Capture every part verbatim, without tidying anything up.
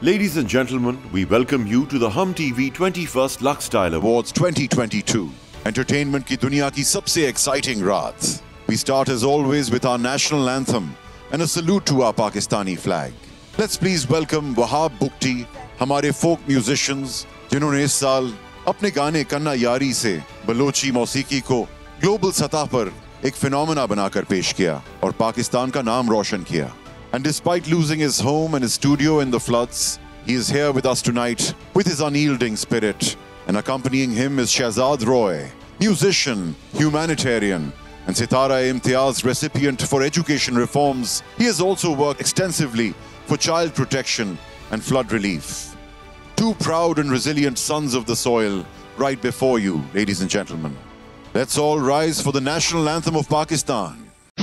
Ladies and gentlemen, we welcome you to the Hum T V twenty-first Lux Style Awards twenty twenty-two. Entertainment की दुनिया की सबसे exciting रात. We start as always with our national anthem and a salute to our Pakistani flag. Let's please welcome Wahab Bukti, हमारे folk musicians, जिन्होंने इस साल अपने गाने कन्ना यारी से बलोची मौसीकी को ग्लोबल सतह पर एक फिनोमेना बनाकर पेश किया और पाकिस्तान का नाम रोशन किया. And despite losing his home and his studio in the floods, he is here with us tonight with his unyielding spirit. And accompanying him is Shahzad Roy, musician, humanitarian, and Sitara-e-Imtiaz recipient for education reforms. He has also worked extensively for child protection and flood relief. Two proud and resilient sons of the soil right before you, ladies and gentlemen. Let's all rise for the national anthem of Pakistan.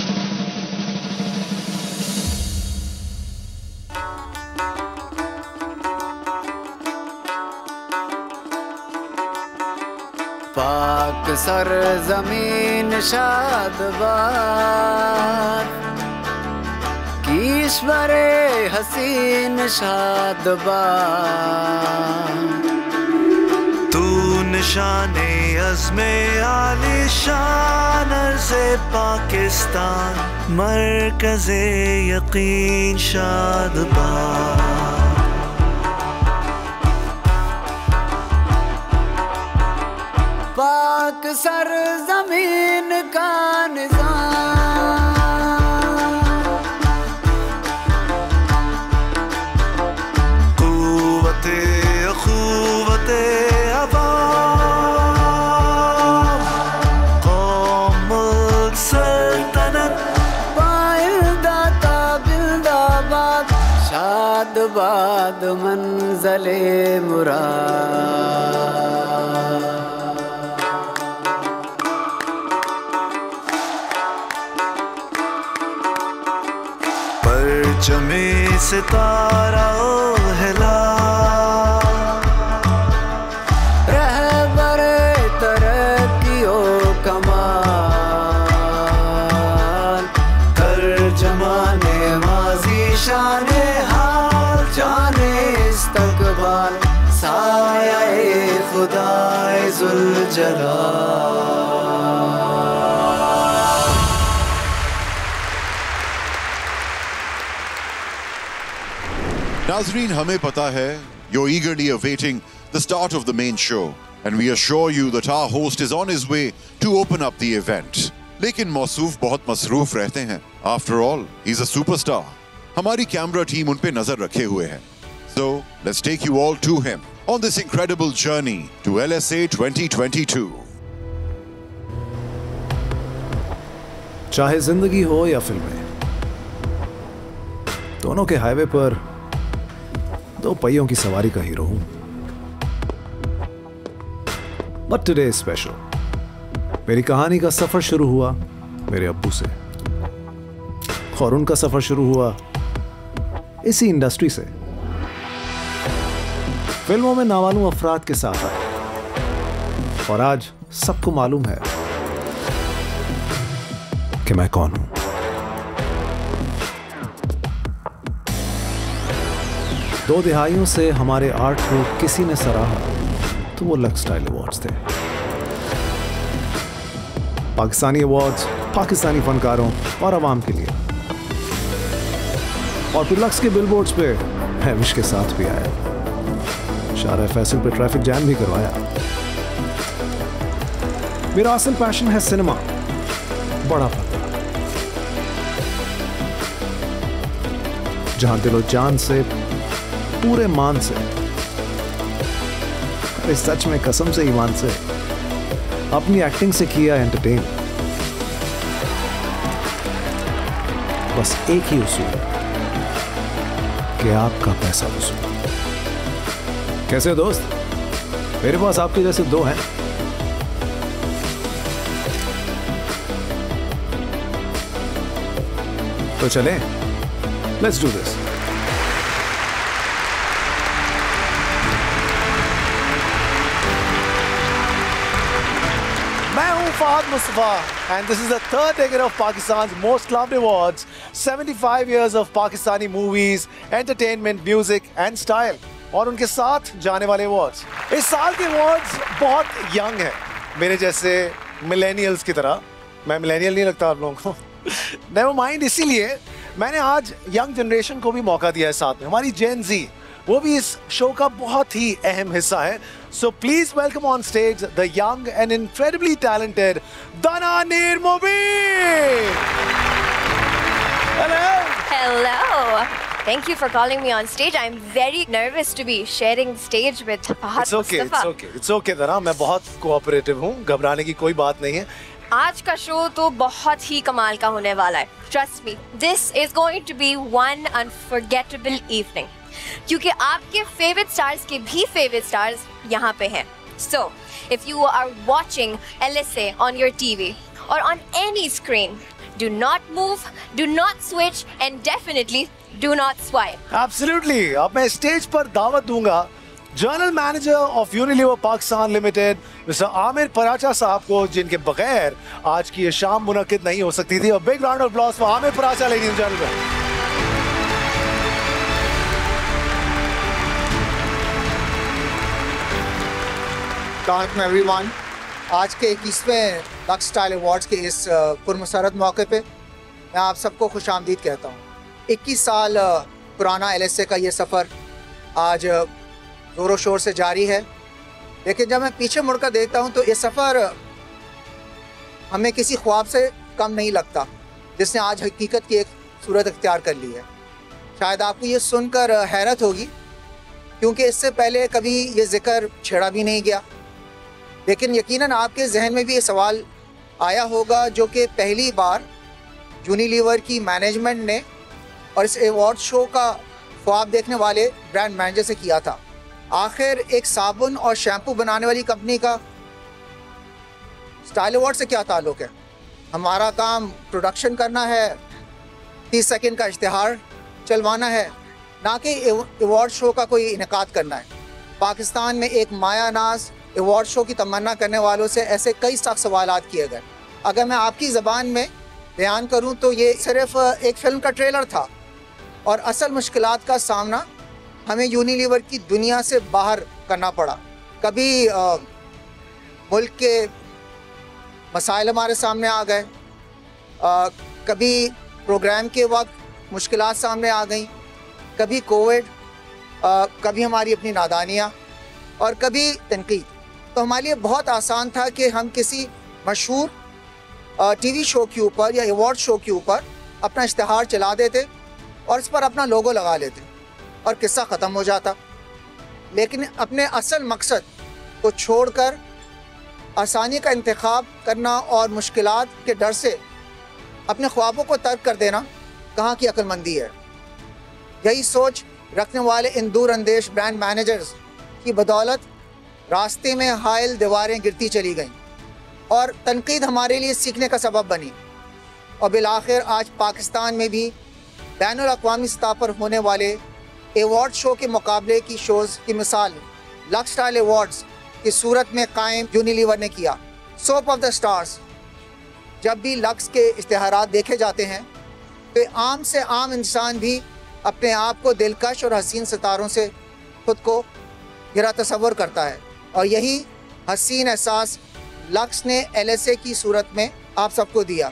पाक सर जमीन शादबाद ईश्वरे हसीन शादबाद तू निशाने अज़्मे आलिशान से पाकिस्तान मरकज़े यकीन शादबाद पाक सर जमीन का निज़ाम क़ुव्वते अख़ुव्वते अवाम क़ौम सल्तनत पाइंदा ताबिंदाबाद शादबाद मंज़ले मुराद. परचमे सितारा हिला रहबरे तरक्कियो कमाल तर्जमाने माज़ी शाने हाल जाने इस्तक़बाल साये खुदाए ज़ुल जलाल. Nazreen, हमें पता है, you're eagerly awaiting the start of the main show, and we assure you that our host is on his way to open up the event. लेकिन मौसूफ बहुत मसरूफ रहते हैं. After all, he's a superstar. हमारी camera team उन पे नजर रखे हुए है. So, let's take you all to him on this incredible journey to L S A twenty twenty-two. चाहे जिंदगी हो या फिल्में, दोनों के हाईवे पर दो पहियों की सवारी का हीरो हूं. But today is special. मेरी कहानी का सफर शुरू हुआ मेरे अब्बू से, और उनका सफर शुरू हुआ इसी इंडस्ट्री से. फिल्मों में नामालूम अफराद के साथ आए, और आज सबको मालूम है कि मैं कौन हूं. दो दिहाइयों से हमारे आर्ट को किसी ने सराहा तो वो लक्स स्टाइल अवार्ड्स थे. पाकिस्तानी अवार्ड्स पाकिस्तानी फनकारों और आवाम के लिए. और फिर लक्स के बिलबोर्ड्स पे हैविश के साथ भी आया. शारा फैसल पे ट्रैफिक जैम भी करवाया. मेरा असल पैशन है सिनेमा, बड़ा पता, जहां दिलो जान से पूरे मान से, अरे सच में कसम से ईमान से अपनी एक्टिंग से किया एंटरटेन. बस एक ही उसूल कि आपका पैसा वसूल. कैसे हो दोस्त? मेरे पास आपके जैसे दो हैं. तो चलें, लेट्स डू दिस. मैं हूं Fahad Mustafa and this is the third decade of Pakistan's most loved awards, seventy-five years of Pakistani movies, entertainment, music and style. और उनके साथ जाने वाले अवार्ड्स। इस साल के अवार्ड्स बहुत यंग हैं, मेरे जैसे मिलेनियल्स की तरह। मैं मिलेनियल नहीं लगता आप लोगों को। नेवर माइंड, इसीलिए मैंने आज यंग जनरेशन को भी मौका दिया है साथ में। हमारी जेन ज़ी वो भी इस शो का बहुत ही अहम हिस्सा है। So please welcome on stage the young and incredibly talented Dananeer Mobeen. Hello. Hello. Thank you for calling me on stage. I'm very nervous to be sharing stage with Fahad It's okay, Mustafa. it's okay, it's okay दाना, मैं बहुत cooperative हूँ, घबराने की कोई बात नहीं है। आज का शो तो बहुत ही कमाल का होने वाला है। Trust me, this is going to be one unforgettable evening. क्योंकि आपके फेवरेट स्टार्स के भी फेवरेट स्टार्स यहाँ पे हैं। So, if you are watching L S A on your T V or on any screen, do not move, do not switch, and definitely do not swipe. Absolutely. अब मैं stage पर दावत दूंगा general manager of Unilever Pakistan limited mister Aamir Paracha साहब को, जिनके बगैर आज की ये शाम मुनक्किद नहीं हो सकती थी। और big round of applause for Aamir Paracha, ladies and gentlemen. अस्सलाम एवरीवन, आज के इक्कीसवें लक्स स्टाइल अवार्ड्स के इस पुरमसरत मौके पे मैं आप सबको खुश आमदीद कहता हूँ। इक्कीस साल पुराना एल एस ए का ये सफ़र आज ज़ोरों शोर से जारी है, लेकिन जब मैं पीछे मुड़कर देखता हूँ तो ये सफ़र हमें किसी ख्वाब से कम नहीं लगता, जिसने आज हकीकत की एक सूरत अख्तियार कर ली है। शायद आपको ये सुनकर हैरत होगी, क्योंकि इससे पहले कभी ये जिक्र छेड़ा भी नहीं गया, लेकिन यकीनन आपके जहन में भी ये सवाल आया होगा, जो कि पहली बार यूनिलीवर की मैनेजमेंट ने और इस अवार्ड शो का ख्वाब देखने वाले ब्रांड मैनेजर से किया था। आखिर एक साबुन और शैम्पू बनाने वाली कंपनी का स्टाइल अवार्ड से क्या ताल्लुक़ है? हमारा काम प्रोडक्शन करना है, तीस सेकंड का इश्तिहार चलवाना है, ना कि अवार्ड शो का कोई इनेकाद करना है। पाकिस्तान में एक माया नाज अवार्ड शो की तमन्ना करने वालों से ऐसे कई सख्त सवालात किए गए। अगर मैं आपकी ज़बान में बयान करूं तो ये सिर्फ एक फ़िल्म का ट्रेलर था, और असल मुश्किलात का सामना हमें यूनिलीवर की दुनिया से बाहर करना पड़ा। कभी आ, मुल्क के मसाइल हमारे सामने आ गए, आ, कभी प्रोग्राम के वक्त मुश्किलात सामने आ गई, कभी कोविड, कभी हमारी अपनी नादानियाँ और कभी तनकीद। तो हमारे लिए बहुत आसान था कि हम किसी मशहूर टीवी शो के ऊपर या अवार्ड शो के ऊपर अपना इश्तिहार चला देते और इस पर अपना लोगो लगा लेते और किस्सा ख़त्म हो जाता। लेकिन अपने असल मकसद को छोड़कर आसानी का इंतखाब करना और मुश्किलात के डर से अपने ख्वाबों को तर्क कर देना कहाँ की अक्लमंदी है? यही सोच रखने वाले इन दूर अंदेश ब्रांड मैनेजर्स की बदौलत रास्ते में हायल दीवारें गिरती चली गईं और तनकीद हमारे लिए सीखने का सबब बनी, और बिलाखिर आज पाकिस्तान में भी बैनुल अक़वामी सतह पर होने वाले अवार्ड शो के मुकाबले की शोज़ की मिसाल लक्स स्टाइल अवार्ड्स की सूरत में कायम यूनिलीवर ने किया। सोप ऑफ द स्टार्स, जब भी लक्स के इश्तिहारात देखे जाते हैं तो आम से आम इंसान भी अपने आप को दिलकश और हसीन सितारों से खुद को घिरा तस्वर करता है, और यही हसीन एहसास लक्स ने एल एस ए की सूरत में आप सबको दिया।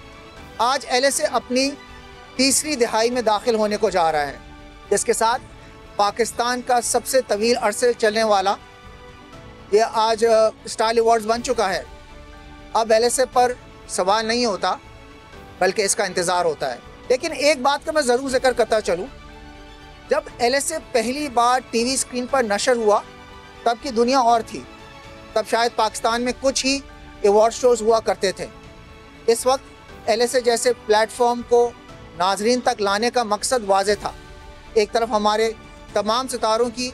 आज एल एस ए अपनी तीसरी दिहाई में दाखिल होने को जा रहा है, जिसके साथ पाकिस्तान का सबसे तवील अरसे चलने वाला ये आज स्टाइल अवार्ड्स बन चुका है। अब एल एस ए पर सवाल नहीं होता, बल्कि इसका इंतज़ार होता है। लेकिन एक बात का मैं ज़रूर जिक्र करता चलूँ, जब एल एस ए पहली बार टीवी स्क्रीन पर नशर हुआ तब की दुनिया और थी। तब शायद पाकिस्तान में कुछ ही अवार्ड शोज़ हुआ करते थे। इस वक्त एल एस ए जैसे प्लेटफॉर्म को नाजरीन तक लाने का मकसद वाज़े था। एक तरफ हमारे तमाम सितारों की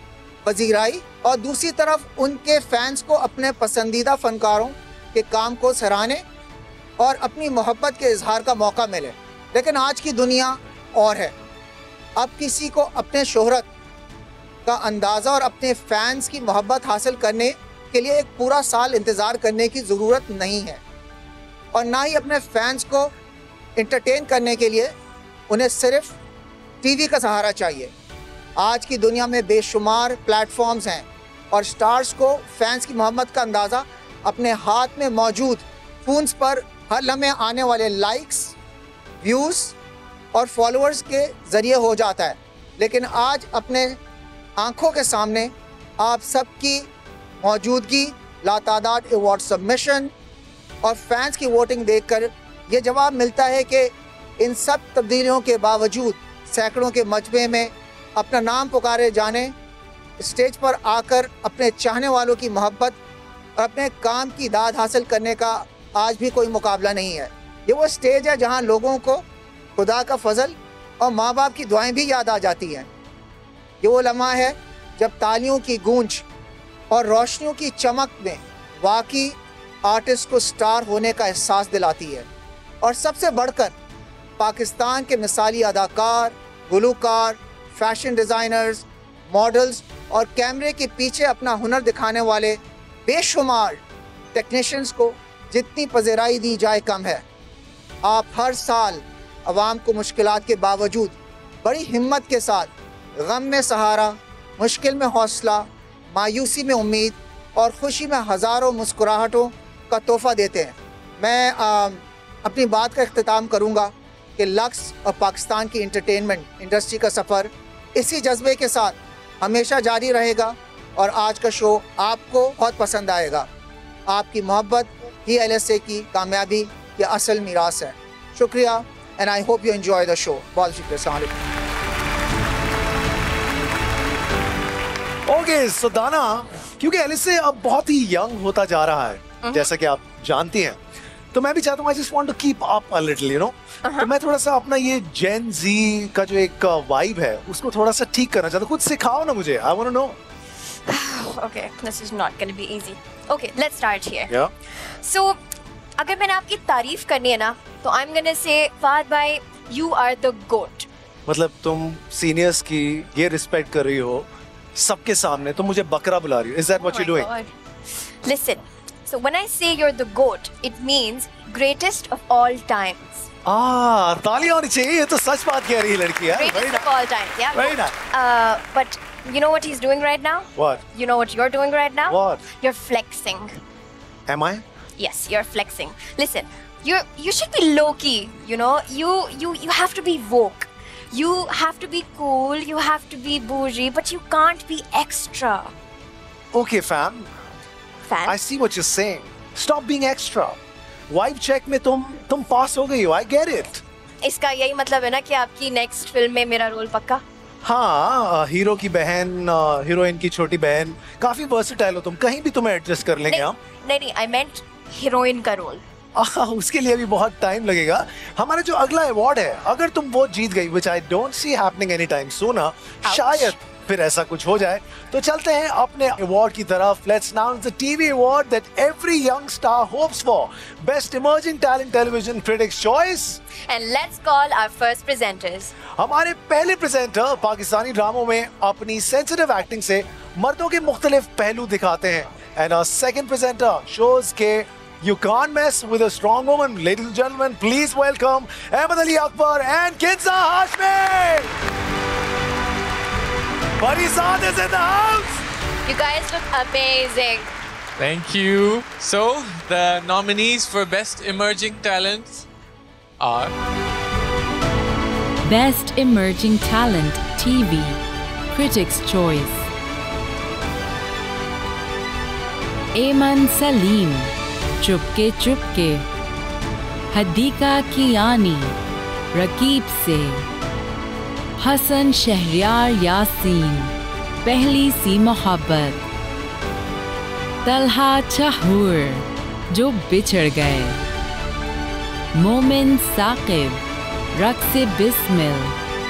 पजीराई और दूसरी तरफ उनके फैंस को अपने पसंदीदा फ़नकारों के काम को सराहने और अपनी मोहब्बत के इजहार का मौका मिले। लेकिन आज की दुनिया और है। अब किसी को अपने शोहरत का अंदाज़ा और अपने फैंस की मोहब्बत हासिल करने के लिए एक पूरा साल इंतज़ार करने की ज़रूरत नहीं है, और ना ही अपने फैंस को इंटरटेन करने के लिए उन्हें सिर्फ टीवी का सहारा चाहिए। आज की दुनिया में बेशुमार प्लेटफॉर्म्स हैं और स्टार्स को फैंस की मोहब्बत का अंदाज़ा अपने हाथ में मौजूद फ़ोन्स पर हर लम्हे आने वाले लाइक्स, व्यूज़ और फॉलोअर्स के ज़रिए हो जाता है। लेकिन आज अपने आँखों के सामने आप सबकी मौजूदगी, लातादाद अवार्ड सबमिशन और फैंस की वोटिंग देखकर ये जवाब मिलता है कि इन सब तब्दीलियों के बावजूद सैकड़ों के मजमे में अपना नाम पुकारे जाने, स्टेज पर आकर अपने चाहने वालों की मोहब्बत और अपने काम की दाद हासिल करने का आज भी कोई मुकाबला नहीं है। ये वो स्टेज है जहां लोगों को खुदा का फजल और माँ बाप की दुआएं भी याद आ जाती हैं। ये वो लम्हा है जब तालियों की गूंज और रोशनियों की चमक में वाकई आर्टिस्ट को स्टार होने का एहसास दिलाती है। और सबसे बढ़कर पाकिस्तान के मिसाली अदाकार, गुलूकार, फैशन डिज़ाइनर्स, मॉडल्स और कैमरे के पीछे अपना हुनर दिखाने वाले बेशुमार टेक्नीशियंस को जितनी पज़ेराई दी जाए कम है। आप हर साल आवाम को मुश्किलात के बावजूद बड़ी हिम्मत के साथ गम में सहारा, मुश्किल में हौसला, मायूसी में उम्मीद और खुशी में हज़ारों मुस्कुराहटों का तोहफ़ा देते हैं। मैं आ, अपनी बात का इख्तिताम करूँगा कि लक्स और पाकिस्तान की इंटरटेनमेंट इंडस्ट्री का सफ़र इसी जज्बे के साथ हमेशा जारी रहेगा और आज का शो आपको बहुत पसंद आएगा। आपकी मोहब्बत ही एल एस ए की कामयाबी की असल मीरास है। शुक्रिया and I hope you enjoy the show. बहुत शुक्रिया। अस्सलाम वालेकुम। ओके सो दाना, क्योंकि एल एस ए अब बहुत ही यंग होता जा रहा है जैसा कि आप जानती हैं, तो मैं भी चाहता हूँ I just want to keep up a little you know, तो मैं थोड़ा सा अपना ये जेन जी का जो एक वाइब है उसको थोड़ा सा ठीक करना चाहता हूँ। कुछ सिखाओ ना मुझे, I want to know. Okay, this is not going to be easy. Okay, let's start here. Yeah. So, अगर मैंने आपकी तारीफ करनी है ना, तो I'm gonna say, Fahad bhai, you are the goat. मतलब तुम सीनियर्स की ये रिस्पेक्ट कर रही हो सबके सामने, तुम मुझे बकरा बुला रही हो। Is that what Oh you're my doing? God. Listen, so when I say you're the goat, it means greatest of all times. आ, तालियां होनी चाहिए, ये तो सच बात कह रही है लड़की है। Very Greatest nice. of all times, yeah. Very nice. Uh, but you know what he's doing right now? What? You know what you're doing right now? What? You're flexing. Am I? Yes, you're flexing. Listen, you you should be low key. You know, you you you have to be woke. You have to be cool. You have to be bougie, but you can't be extra. Okay, fam. Fan? I see what you're saying. Stop being extra. Vibe check में तुम तुम पास हो गई हो। I get it. इसका यही मतलब है ना कि आपकी नेक्स्ट फिल्म में मेरा रोल पक्का? हाँ, हीरो की बहन, हीरोइन की छोटी बहन, काफी वर्सेटाइल हो तुम, कहीं भी तुम्हें एडजस्ट कर लेंगे हम। नहीं नहीं, आई मेंट हीरोइन का रोल। आ, उसके लिए भी बहुत टाइम लगेगा। हमारा जो अगला अवार्ड है, अगर तुम वो जीत गई, which I don't see happening anytime soon, शायद फिर ऐसा कुछ हो जाए, तो चलते हैं अपने अवार्ड की तरफ। Let's announce the T V award that every young star hopes for. Best Emerging Talent Television Critics' Choice. And let's call our first presenters. हमारे पहले प्रेजेंटर पाकिस्तानी ड्रामों में अपनी सेंसिटिव एक्टिंग से मर्दों के मुख्तलिफ पहलू दिखाते हैं। And our second presenter shows के you can't mess with a strong woman. Ladies and gentlemen, please welcome Ahmed Ali Akbar and Kinza Hashmi. Farisad is in the house. You guys look amazing. Thank you. So, the nominees for Best Emerging Talents are Best Emerging Talent T V Critics' Choice Ayman Salim Chupke Chupke Hadika Kiani Raqib Se Hassan Shahryar Yasin Pehli Si Mohabbat Talha Chahur Jo Bichhad Gaye Momin Saqib Raqs Bismil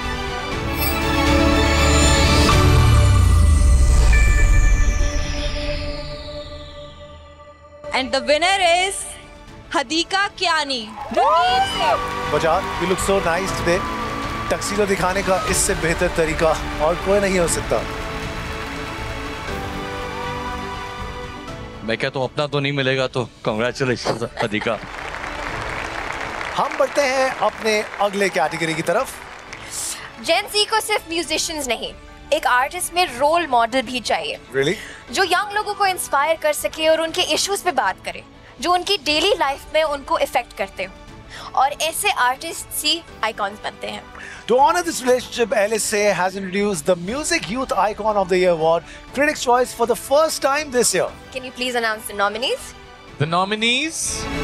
And the winner is Hadika Kiani. Bajaj, you look so nice today. Tuxedo दिखाने का इससे बेहतर तरीका और कोई नहीं हो सकता। मैं कहता हूँ अपना तो नहीं मिलेगा तो कांग्रेचुलेशंस अधिका। हम बढ़ते हैं अपने अगले कैटेगरी की तरफ। जेन ज़ी को सिर्फ म्यूजिशियंस नहीं, एक आर्टिस्ट में रोल मॉडल भी चाहिए। really? जो यंग लोगों को इंस्पायर कर सके और उनके इश्यूज पे बात करे, जो उनकी डेली लाइफ में उनको इफेक्ट करते हो, और ऐसे आर्टिस्ट ही आइकॉन्स बनते हैं। To honor this relationship, L S A has introduced the Music Youth Icon of the Year award, Critics' Choice, for the first time this year. Can you please announce the nominees? The nominees: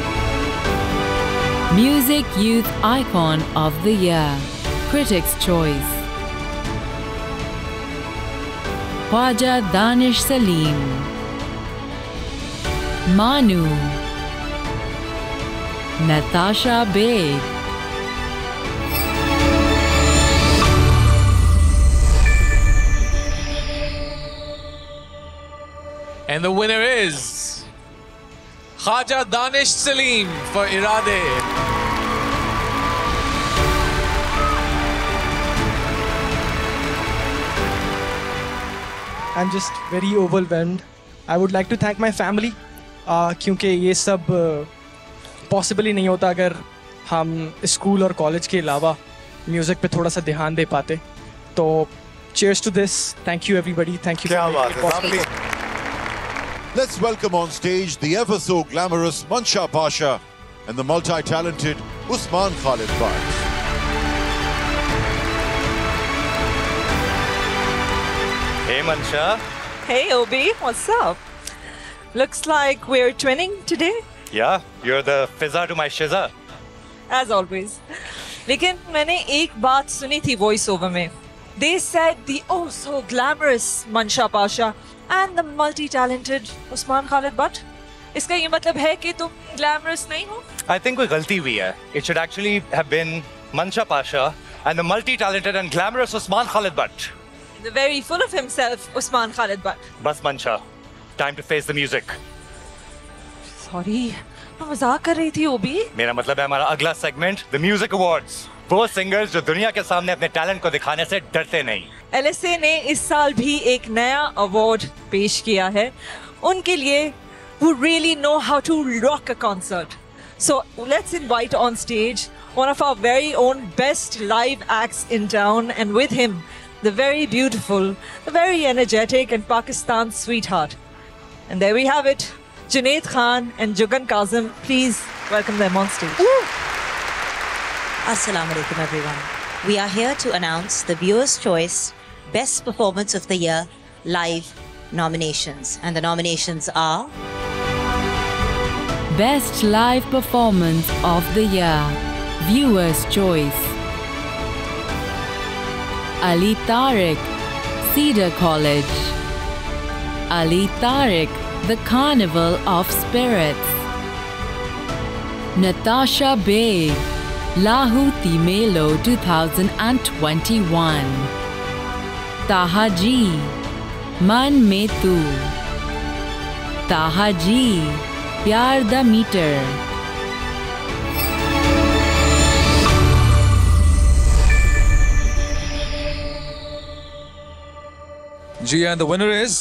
Music Youth Icon of the Year, Critics' Choice. Khwaja Danish Salim, Manu, Natasha Beg, and the winner is Khwaja Danish Salim for Irade. I'm just very overwhelmed. I would like to thank my family uh, क्योंकि ये सब possible ही नहीं होता अगर हम school और college के अलावा म्यूजिक पे थोड़ा सा ध्यान दे पाते। तो cheers to this. Thank you everybody. Thank you. क्या बात है, lovely. Let's welcome on stage the ever so glamorous Mansha Pasha and the multi-talented Usman Khalid Bhatt. Hey Mansha. Hey Obi, what's up? Looks like we're twinning today. Yeah, you're the fizza to my shiza. As always. लेकिन मैंने एक बात सुनी थी voice over में. They said the oh so glamorous Mansha Pasha and the multi-talented Usman Khalid Bhatt. इसका ये मतलब है कि तुम glamorous नहीं हो? I think कोई गलती हुई है. It should actually have been Mansha Pasha and the multi-talented and glamorous Usman Khalid Bhatt. The very full of himself Usman Khalid Bhatt. बस Mansha, time to face the music. Sorry, मैं मजाक कर रही थी ओबी. मेरा मतलब है हमारा अगला सेगमेंट The Music Awards. वो सिंगर्स जो दुनिया के सामने अपने टैलेंट को दिखाने से डरते नहीं. L S A ने इस साल भी एक नया अवार्ड पेश किया है उनके लिए who really know how to rock a concert. So let's invite on stage one of our very own best live acts in town, and with him the very beautiful, the very energetic and Pakistan sweetheart. And there we have it, Junaid Khan and Jugan Kazim. Please welcome them on stage. Woo! Assalamu alaikum everyone. We are here to announce the Viewers' Choice Best Performance of the Year live nominations. And the nominations are Best Live Performance of the Year, Viewers' Choice. Ali Tariq, Cedar College. Ali Tariq, The Carnival of Spirits. Natasha Beg, Lahuti Melo twenty twenty-one. Taha Ji, Man Mein Tu. Taha Ji, Pyar Da Meter. Ji, and the winner is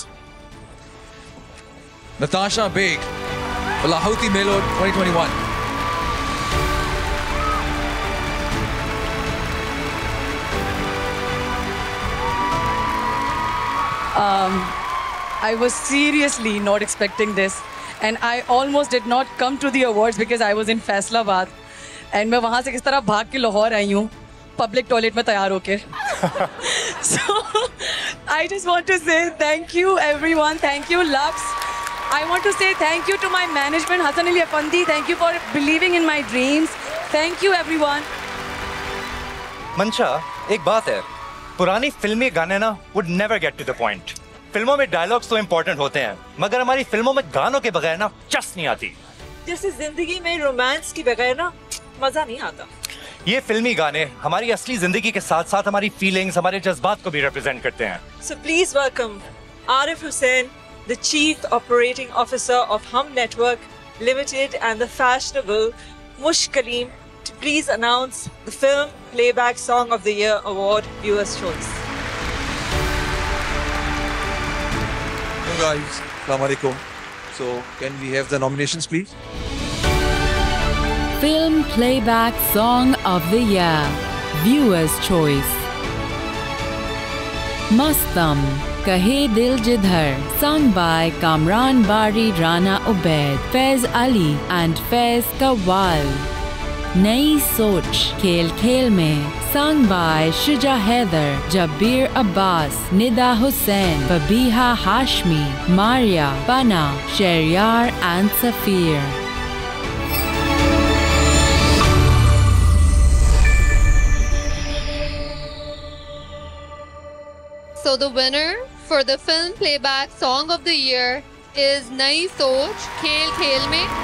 Natasha Beg for Lahuti Melo twenty twenty-one. Um, I was seriously not expecting this, and I almost did not come to the awards because I was in Faisalabad, and मैं वहाँ से किस तरह भाग के लाहौर आई हूँ public toilet में तैयार होके. So I just want to say thank you everyone, thank you Lux. I want to say thank you to my management, Hassan Ali Afandi. Thank you for believing in my dreams. Thank you everyone. Mansha, एक बात है. पुरानी फिल्मी गाने ना would never get to the point. फिल्मों में dialogues तो इम्पोर्टेंट होते हैं, मगर हमारी फिल्मों में गानों के बगैर ना चस नहीं आती. जैसे जिंदगी में रोमांस के बगैर ना मजा नहीं आता. ये फिल्मी गाने हमारी असली जिंदगी के साथ साथ हमारी फीलिंग्स, हमारे जज्बात को भी रिप्रेजेंट करते हैं. So please welcome Arif Hussain, the Chief Operating Officer of Hum Network Limited, and the fashionable Mush Kaleem to please announce the Film Playback Song of the Year Award Viewers' Choice. Hello guys, Assalamu alaikum. So, can we have the nominations, please? Film Playback Song of the Year. Viewers' Choice. Mastam, Kahe Dil Jidhar, sung by Kamran Bari Rana Ubaid, Faiz Ali and Faiz Kawal. Nayi Soch, Khel Khel Mein, sung by Shuja Haider, Jabir Abbas, Nida Hussain, Babiha Hashmi, Maria, Bana, Sheryar and Safir. So the winner for the Film Playback Song of the Year is Nayi Soch, Khel Khel Mein.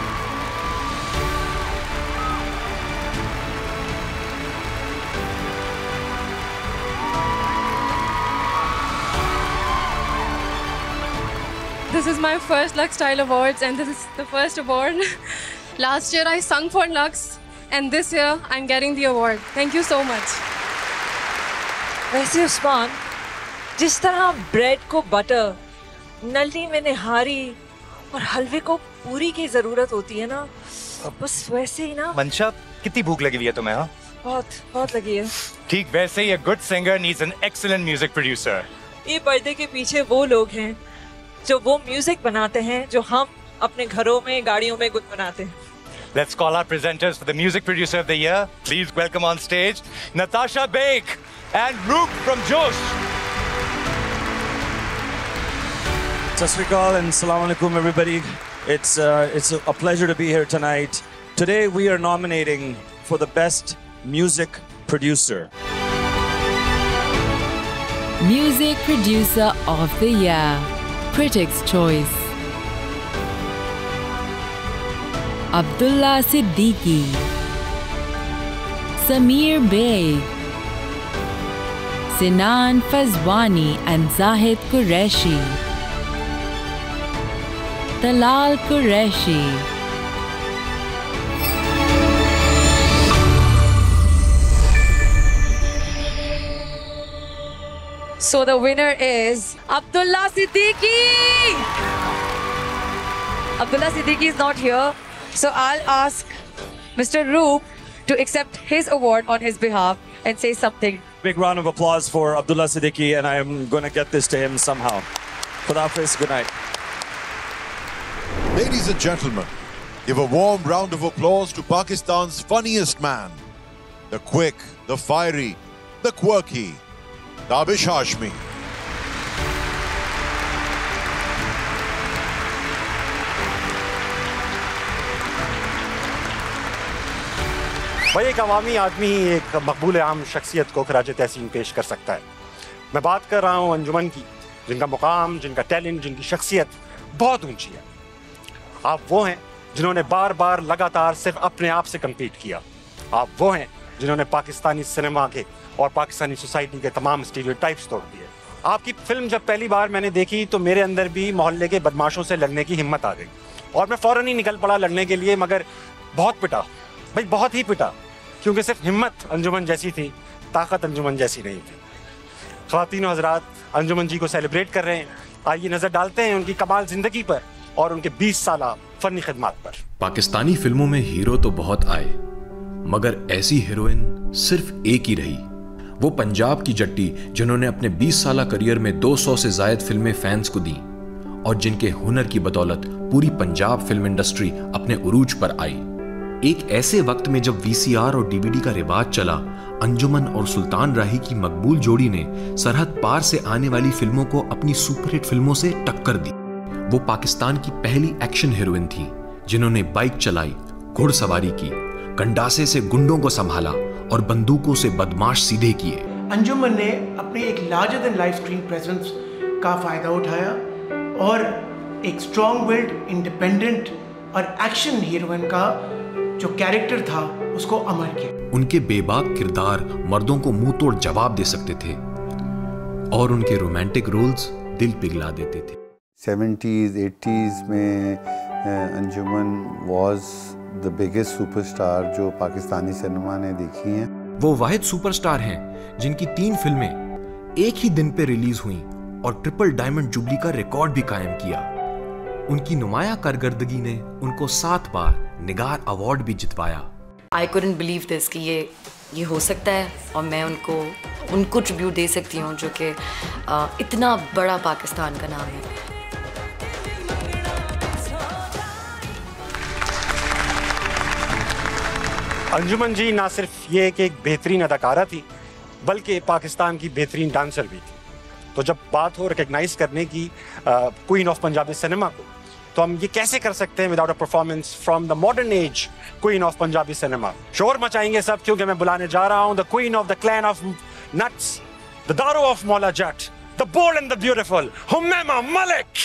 This is my first Lux Style Awards and this is the first award. Last year I sung for Lux and this year I'm getting the award. Thank you so much. वैसे उस्मान, जिस तरह bread को butter, नली में निहारी और हलवे को पूरी की जरूरत होती है ना, बस वैसे ही ना। मंशा, कितनी भूख लगी हुई है तुम्हें? हाँ, बहुत बहुत लगी है। ठीक वैसे ही a good singer needs an excellent music producer. ये पर्दे के पीछे वो लोग हैं जो वो म्यूजिक बनाते हैं जो हम अपने घरों में, गाड़ियों में गुनगुनाते हैं। Let's call our presenters for the music producer of the year. Please welcome on stage Natasha Baig and Roop from Josh. Sat Sri Akal and Assalamu Alaikum everybody. It's uh, it's a pleasure to be here tonight. Today we are nominating for the best music producer. Music Producer of the Year. Critics' Choice. Abdullah Siddiqui, Samir Baig, Sinan Fazwani and Zahid Qureshi, Talal Qureshi. So the winner is Abdullah Siddiqui. Abdullah Siddiqui is not here, so I'll ask Mister Roop to accept his award on his behalf and say something. Big round of applause for Abdullah Siddiqui, and I am going to get this to him somehow. Khuda Hafiz, good night. Ladies and gentlemen, give a warm round of applause to Pakistan's funniest man, the quick, the fiery, the quirky, Tabish Hashmi. भाई एक अवामी आदमी ही एक मकबूल आम शख्सियत को खराज तहसीन पेश कर सकता है। मैं बात कर रहा हूँ अंजुमन की, जिनका मुकाम, जिनका टैलेंट, जिनकी शख्सियत बहुत ऊंची है। आप वो हैं जिन्होंने बार बार लगातार सिर्फ अपने आप से कम्पीट किया। आप वो हैं जिन्होंने पाकिस्तानी सिनेमा के और पाकिस्तानी सोसाइटी के तमाम स्टीरियोटाइप्स तोड़ दिए। आपकी फिल्म जब पहली बार मैंने देखी तो मेरे अंदर भी मोहल्ले के बदमाशों से लड़ने की हिम्मत आ गई और मैं फ़ौरन ही निकल पड़ा लड़ने के लिए, मगर बहुत पिटा भाई, बहुत ही पिटा, क्योंकि सिर्फ हिम्मत अंजुमन जैसी थी, ताकत अंजुमन जैसी नहीं थी। ख़वातीन और हज़रात, अंजुमन जी को सेलिब्रेट कर रहे हैं। आइए नज़र डालते हैं उनकी कमाल ज़िंदगी पर और उनके बीस साल फ़नी खिदमत पर। पाकिस्तानी फिल्मों में हीरो तो बहुत आए, मगर ऐसी हीरोइन सिर्फ एक ही रही। वो पंजाब की जट्टी जिन्होंने अपने बीस साल करियर में दो सौ से जायद फिल्में फैंस को दी और जिनके हुनर की बदौलत पूरी पंजाब फिल्म इंडस्ट्री अपने उरूज पर आई। एक ऐसे वक्त में जब वीसीआर और डीवीडी का रिवाज चला, अंजुमन और सुल्तान राही की मकबूल जोड़ी ने सरहद पार से आने वाली फिल्मों को अपनी सुपरहिट फिल्मों से टक्कर दी। वो पाकिस्तान की पहली एक्शन हीरोइन थी जिन्होंने बाइक चलाई, घुड़सवारी की, गंडासे से गुंडों को संभाला और बंदूकों से बदमाश सीधे किए। अंजुमन ने अपने एक larger than life screen presence का फायदा उठाया और एक स्ट्रॉन्ग विल्ड, इंडिपेंडेंट और एक्शन हीरोइन का जो कैरेक्टर था उसको अमर किया। उनके बेबाक किरदार मर्दों को मुंह तोड़ जवाब दे सकते थे और उनके रोमांटिक रोल्स दिल पिघला देते थे। सेवेंटीज़ एटीज़ में Anjuman was the biggest superstar जो पाकिस्तानी सिनेमा ने देखी हैं। वो वाहिद सुपरस्टार हैं जिनकी तीन फिल्में एक ही दिन पे रिलीज हुई और ट्रिपल डायमंड जुबली का रिकॉर्ड भी कायम किया। उनकी नुमाया कारकर्दगी ने उनको सात बार निगार अवार्ड भी जितवाया। आई कुडंट बिलीव दिस कि ये ये हो सकता है और मैं उनको उनको ट्रिब्यूट दे सकती हूँ जो कि इतना बड़ा पाकिस्तान का नाम है। अंजुमन जी ना सिर्फ ये कि एक बेहतरीन अदाकारा थी बल्कि पाकिस्तान की बेहतरीन डांसर भी थी। तो जब बात हो रिकग्नाइज करने की क्वीन ऑफ पंजाबी सिनेमा को, तो हम ये कैसे कर सकते हैं without a performance from the modern age queen of Punjabi cinema. शोर मचाएंगे सब क्योंकि मैं बुलाने जा रहा हूं the queen of the clan of nuts, the Daaru of Maula Jatt, the bold and the beautiful Humaima Malik.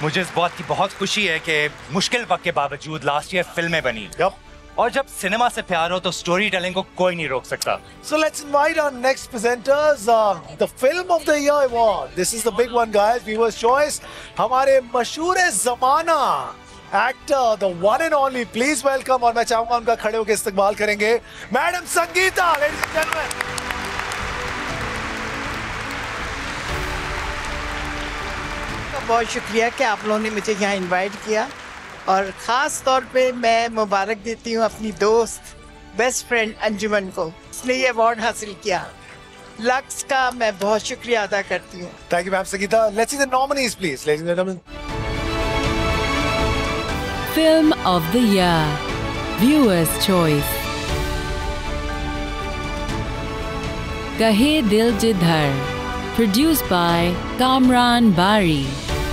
मुझे इस बात की बहुत खुशी है कि मुश्किल वक्त के बावजूद लास्ट ईयर फिल्में बनी। yep. और जब सिनेमा से प्यार हो तो स्टोरी टेलिंग को कोई नहीं रोक सकता। So let's invite our next presenters, uh, the Film of the Year award. This is the big one, guys. Viewers' choice. हमारे मशहूर ज़माना actor, the one and only. Please welcome, और मैं चाहूँगा उनका खड़े होकर इस्तकबाल करेंगे, madam Sangeeta, ladies and gentlemen. बहुत शुक्रिया कि आप लोगों ने मुझे यहाँ इनवाइट किया, और ख़ास तौर पे मैं मुबारक देती हूँ अपनी दोस्त बेस्ट फ्रेंड अंजुमन को, इसने ये अवार्ड हासिल किया। लक्स का मैं बहुत शुक्रिया अदा करती हूँ। Thank you, ma'am Sangeeta. Let's see the nominees, please, ladies and gentlemen. Film of the Year, Viewers' Choice. Kahe Dil Jidhar, produced by Kamran Bari.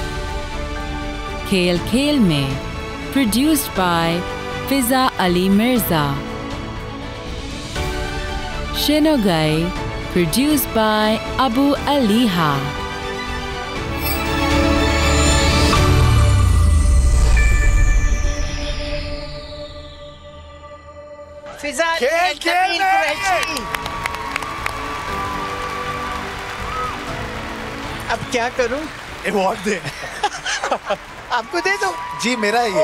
Khel Khel Mein, produced by Fiza Ali Mirza. Shinogai, produced by Abu Aliha. Fiza खेल खेल में। अब क्या करूं? Award दे। आपको दे दो। जी मेरा है ये।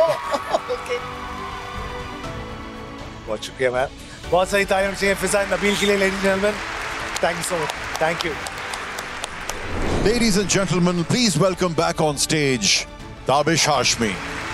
बहुत शुक्रिया मैम, बहुत सही तारीफ चाहिए फिजा नबील के लिए, ladies and gentlemen, thank you so much, thank you. Ladies and gentlemen, please welcome back on stage Tabish Hashmi.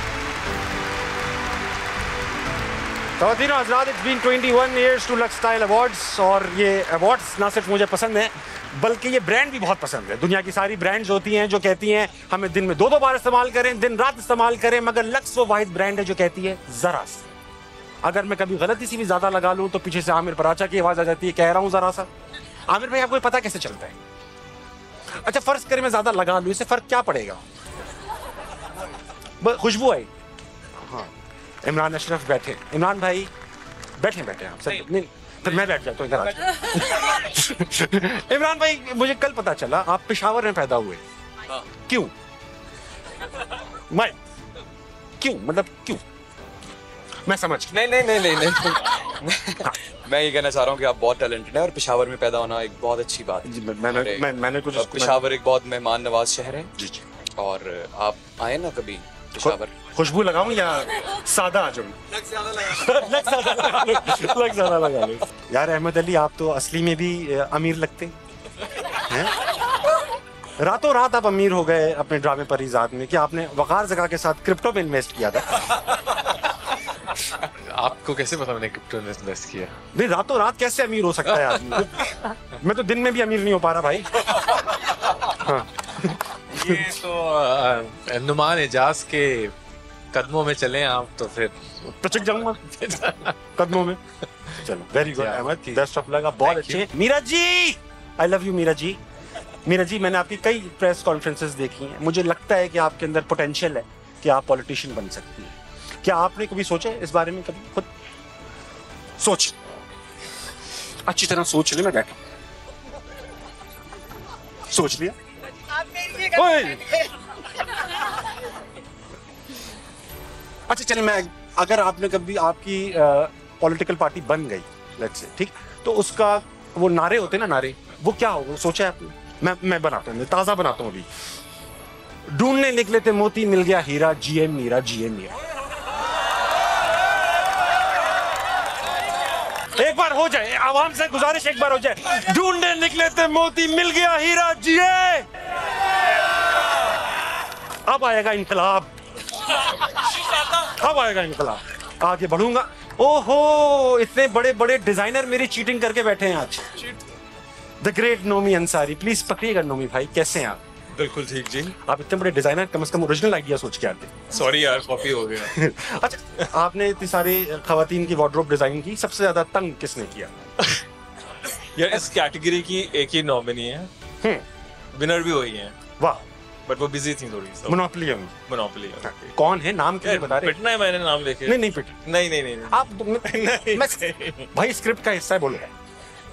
ख़वातीन और हज़रात, it's been twenty-one years to Lux Style Awards, और ये अवार्ड्स ना सिर्फ मुझे पसंद हैं बल्कि ये ब्रांड भी बहुत पसंद है। दुनिया की सारी ब्रांड्स होती हैं जो कहती हैं हमें दिन में दो दो बार इस्तेमाल करें, दिन रात इस्तेमाल करें, मगर लक्स वो वाहिद ब्रांड है जो कहती है जरा सा। अगर मैं कभी गलती से भी ज्यादा लगा लूं तो पीछे से आमिर पराचा की आवाज आ जाती है, कह रहा हूं जरा सा। आमिर भाई, आपको पता कैसे चलता है? अच्छा फर्ज करें मैं ज्यादा लगा लूं, इससे फर्क क्या पड़ेगा? खुशबू आई। हाँ, इमरान अशरफ बैठे। इमरान भाई बैठे बैठे आप सब। नहीं फिर मैं बैठ जाता हूँ इधर। इमरान भाई, मुझे कल पता चला आप पेशावर में पैदा हुए। क्यों? मैं क्यों मतलब क्यों? मैं समझ नहीं नहीं नहीं नहीं, नहीं। मैं ये कहना चाह रहा हूँ कि आप बहुत टैलेंटेड हैं और पेशावर में पैदा होना एक बहुत अच्छी बात है। जी, मैंने मैं, मैंने कुछ पेशावर एक बहुत मेहमान नवाज शहर है। जी जी। और आप आए ना कभी पेशावर? खुशबू लगाऊं या सादा आ जाऊं? लग ज्यादा लगा लो, लग ज्यादा लगा लो। यार अहमद अली, आप तो असली में भी अमीर लगते हैं। रातों रात आप अमीर हो गए अपने ड्रामे परिजात में कि आपने वकार जगह के साथ क्रिप्टो में इन्वेस्ट किया था। आपको कैसे पता मैंने क्रिप्टो में इन्वेस्ट किया? नहीं, रातों रात कैसे अमीर हो सकता है आदमी? मैं तो दिन में भी अमीर नहीं हो पा रहा भाई। हाँ। ये तो नुमान एजाज के कदमों में चले आप तो फिर पचक जाऊंगा कदमों में। चलो, very good Ahmed, best of luck, आप बहुत अच्छे। Meera ji, I love you Meera ji. Meera ji, मैंने आपकी कई प्रेस कॉन्फ्रेंसेस देखी हैं, मुझे लगता है कि आपके अंदर पोटेंशियल है कि आप पॉलिटिशियन बन सकती हैं। क्या आपने कभी सोचा इस बारे में? कभी खुद सोच, अच्छी तरह सोच ले। मैं बैठा सोच लिया। अच्छा चलिए, मैं अगर आपने कभी आपकी पॉलिटिकल पार्टी बन गई लेट्स से, ठीक, तो उसका वो नारे होते हैं ना, नारे, वो क्या होगा सोचा है आपने? मैं मैं बनाता हूँ, ताजा बनाता हूँ अभी। ढूंढने निकले थे मोती, मिल गया हीरा, जीए मीरा, जीए मीरा। एक बार हो जाए, आवाम से गुजारिश, एक बार हो जाए। ढूंढने निकले थे मोती, मिल गया हीरा, जिए। अब आएगा इनकलाब, अब आएगा इनकलाब। आगे बढ़ूंगा। ओहो, इतने बड़े बड़े डिजाइनर मेरी चीटिंग करके बैठे हैं आज। The great Nomi Ansari, please पकड़िएगा नोमी भाई, कैसे हैं आप? बिल्कुल ठीक जी। आप इतने बड़े डिजाइनर, कम से कम ओरिजिनल आइडिया सोच के आते। सॉरी यार, कॉपी हो गया। अच्छा, आपने इतनी सारी खवातीन की वार्डरोब डिजाइन की, सबसे ज्यादा तंग किसने किया? यार इस कैटेगरी की एक ही नॉमिनी है, विनर भी वही है। वाह, बट वो बिजी थी थोड़ी। मोनोपोली है। मोनोपोली कौन है? नाम क्यों बता रहे? पिटना है मैंने नाम लेके? नहीं नहीं पिट नहीं नहीं नहीं आप नहीं, मैं, भाई स्क्रिप्ट का हिस्सा है, बोलो।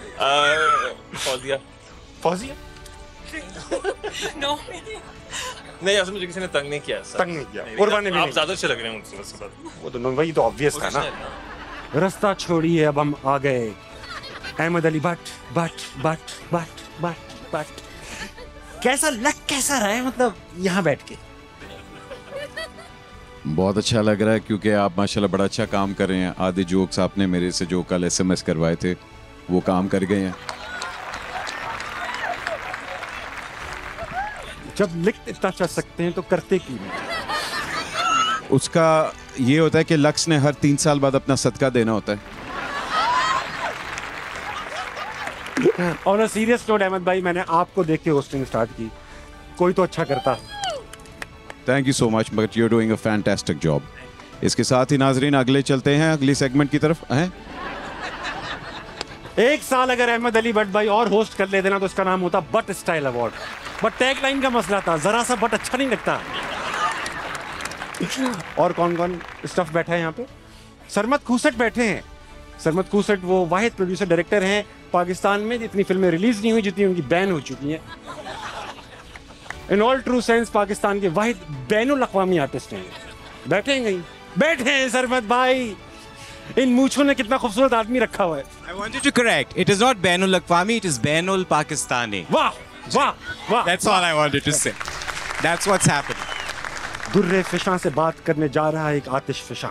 फौजिया। फौजिया? No. नहीं असल मुझे किसी ने तंग नहीं किया सर। तंग नहीं किया, कुर्बानी भी आप नहीं। ज्यादा अच्छे लग रहे हैं मुझसे उसके बाद। वो तो वही तो ऑब्वियस था ना। रास्ता छोड़िए अब हम आ गए अहमद अली भट्ट भट्ट भट्ट भट्ट भट्ट भट्ट। कैसा लग कैसा रहा है मतलब यहाँ बैठ के? बहुत अच्छा लग रहा है क्योंकि आप माशाल्लाह बड़ा अच्छा काम कर रहे हैं। आधे जोक्स आपने मेरे से जो कल एसएमएस करवाए थे वो काम कर गए हैं। जब लिख इतना कर सकते हैं तो करते क्यों नहीं? उसका ये होता है कि लक्स ने हर तीन साल बाद अपना सदका देना होता है। On a serious note Ahmed भाई, मैंने आपको देख के होस्टिंग स्टार्ट की, कोई तो अच्छा करता। Thank you so much, but you are doing a fantastic job. इसके साथ ही नाजरीन अगले चलते हैं अगली सेगमेंट की तरफ हैं। एक साल अगर अहमद अली भट्ट भाई और होस्ट कर लेते ना तो इसका नाम होता but style award. But tag line का मसला था, जरा सा बट अच्छा नहीं लगता। और कौन कौन स्टफ बैठा है यहाँ पे? सरमत खूसट बैठे हैं। सरमत खूसट वो वाहिद प्रोड्यूसर डायरेक्टर हैं पाकिस्तान में जितनी फिल्में रिलीज नहीं हुई जितनी उनकी बैन हो चुकी हैं। In all true sense Pakistan के वाहिद बैनुल अक़वामी आर्टिस्ट हैं। बैठे हैं कहीं? बैठे हैं सरमत भाई। इन मूंछों ने कितना खूबसूरत आदमी रखा हुआ है। I wanted to correct. It is not Bainul Aqwami, it is Bainul Pakistani. वाह वाह वाह। That's all I wanted to say. That's what's happening. दुर्रे फिशा से बात करने जा रहा है एक आतिश फिशा।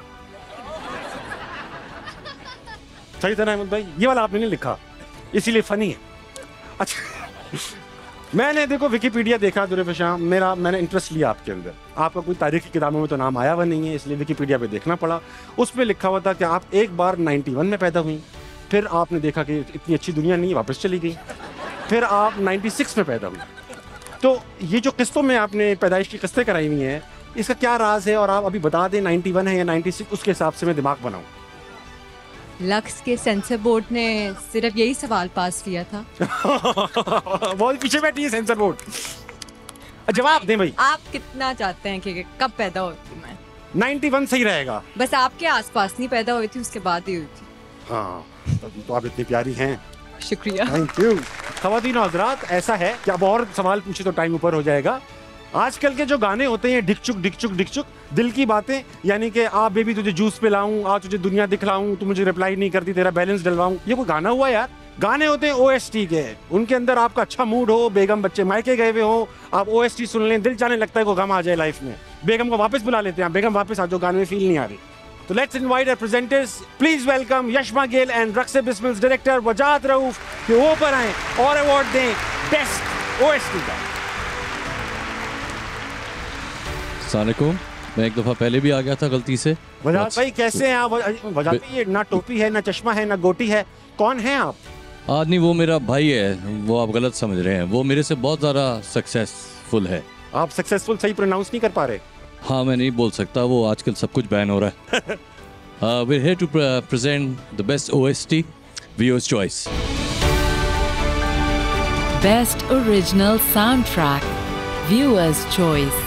सही था ना अहमद भाई? ये वाला आपने नहीं लिखा इसीलिए फनी है। अच्छा मैंने देखो विकिपीडिया देखा दुर्रे फिशा, मेरा मैंने इंटरेस्ट लिया आपके अंदर। आपका कोई तारीखी किताबों में तो नाम आया हुआ नहीं है इसलिए विकिपीडिया पे देखना पड़ा। उसमें लिखा हुआ था कि आप एक बार इक्यानवे में पैदा हुई, फिर आपने देखा कि इतनी अच्छी दुनिया नहीं, वापस चली गई, फिर आप छियानवे में पैदा हुई। तो ये जो किस्तों में आपने पैदाइश की किस्तें कराई हुई हैं इसका क्या राज है? और आप अभी बता दें इक्यानवे है या छियानवे, उसके हिसाब से मैं दिमाग बनाऊं। लक्स के सेंसर बोर्ड ने सिर्फ यही सवाल पास किया था। बहुत पीछे बैठी है सेंसर बोर्ड। जवाब दें भाई। आप कितना चाहते हैं कि कब पैदा होती मैं? इक्यानवे सही रहेगा। बस आपके आसपास नहीं पैदा हुई थी, उसके बाद ही हुई थी। हाँ तो आप इतनी प्यारी हैं। शुक्रिया। Thank you. ख़वातीन और हज़रात, ऐसा है कि अब और सवाल पूछे तो टाइम ऊपर हो जाएगा। आजकल के जो गाने होते हैं डिकचुक डिकचुक डिकचुक, दिल की बातें, यानी कि आ बेबी तुझे जूस पिलाऊं, आ तुझे दुनिया दिखलाऊं, तू मुझे रिप्लाई नहीं करती, तेरा बैलेंस डलवाऊं, ये कोई गाना हुआ यार? गाने होते हैं ओएसटी के, उनके अंदर आपका अच्छा मूड हो, बेगम बच्चे मायके गए हुए हो, आप ओएसटी सुन लें, दिल जाने लगता है कोई गम आ जाए लाइफ में, बेगम को वापस बुला लेते हैं, बेगम वापस आ जाओ, गाने में फील नहीं आ रही। तो let's invite our presenters, please welcome Yashma Gill and Raqse Bismil's director Wajahat Rauf कि वो ऊपर आए और अवार्ड दें बेस्ट ओएसटी का। अस्सलामुअलैकुम, मैं एक दफ़ा पहले भी आ गया था गलती से। वजाहत भाई कैसे हैं आप? वजाहत भाई, ये ना टोपी है, ना चश्मा है, ना गोटी है, कौन है आप? आदमी वो मेरा भाई है, वो आप गलत समझ रहे हैं, वो मेरे से बहुत ज़्यादा सक्सेसफुल है। आप सक्सेसफुल सही प्रोनाउंस नहीं कर पा रहे? हाँ मैं नहीं बोल सकता, वो आजकल सब कुछ बैन हो रहा है। We are here to present the best OST, viewers choice. Best original sound track, viewers choice.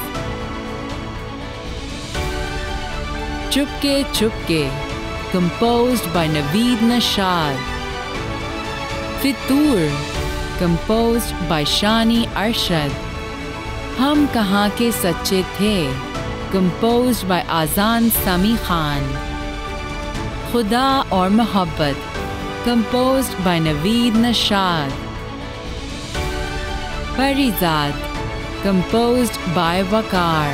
Chupke Chupke, composed by Naveed Nashad. Fitur, composed by Shani Arshad. हम कहाँ के सच्चे थे, composed by Azan Sami Khan. खुदा और मोहब्बत, composed by Naveed Nashad. Parizad, composed by Waqar.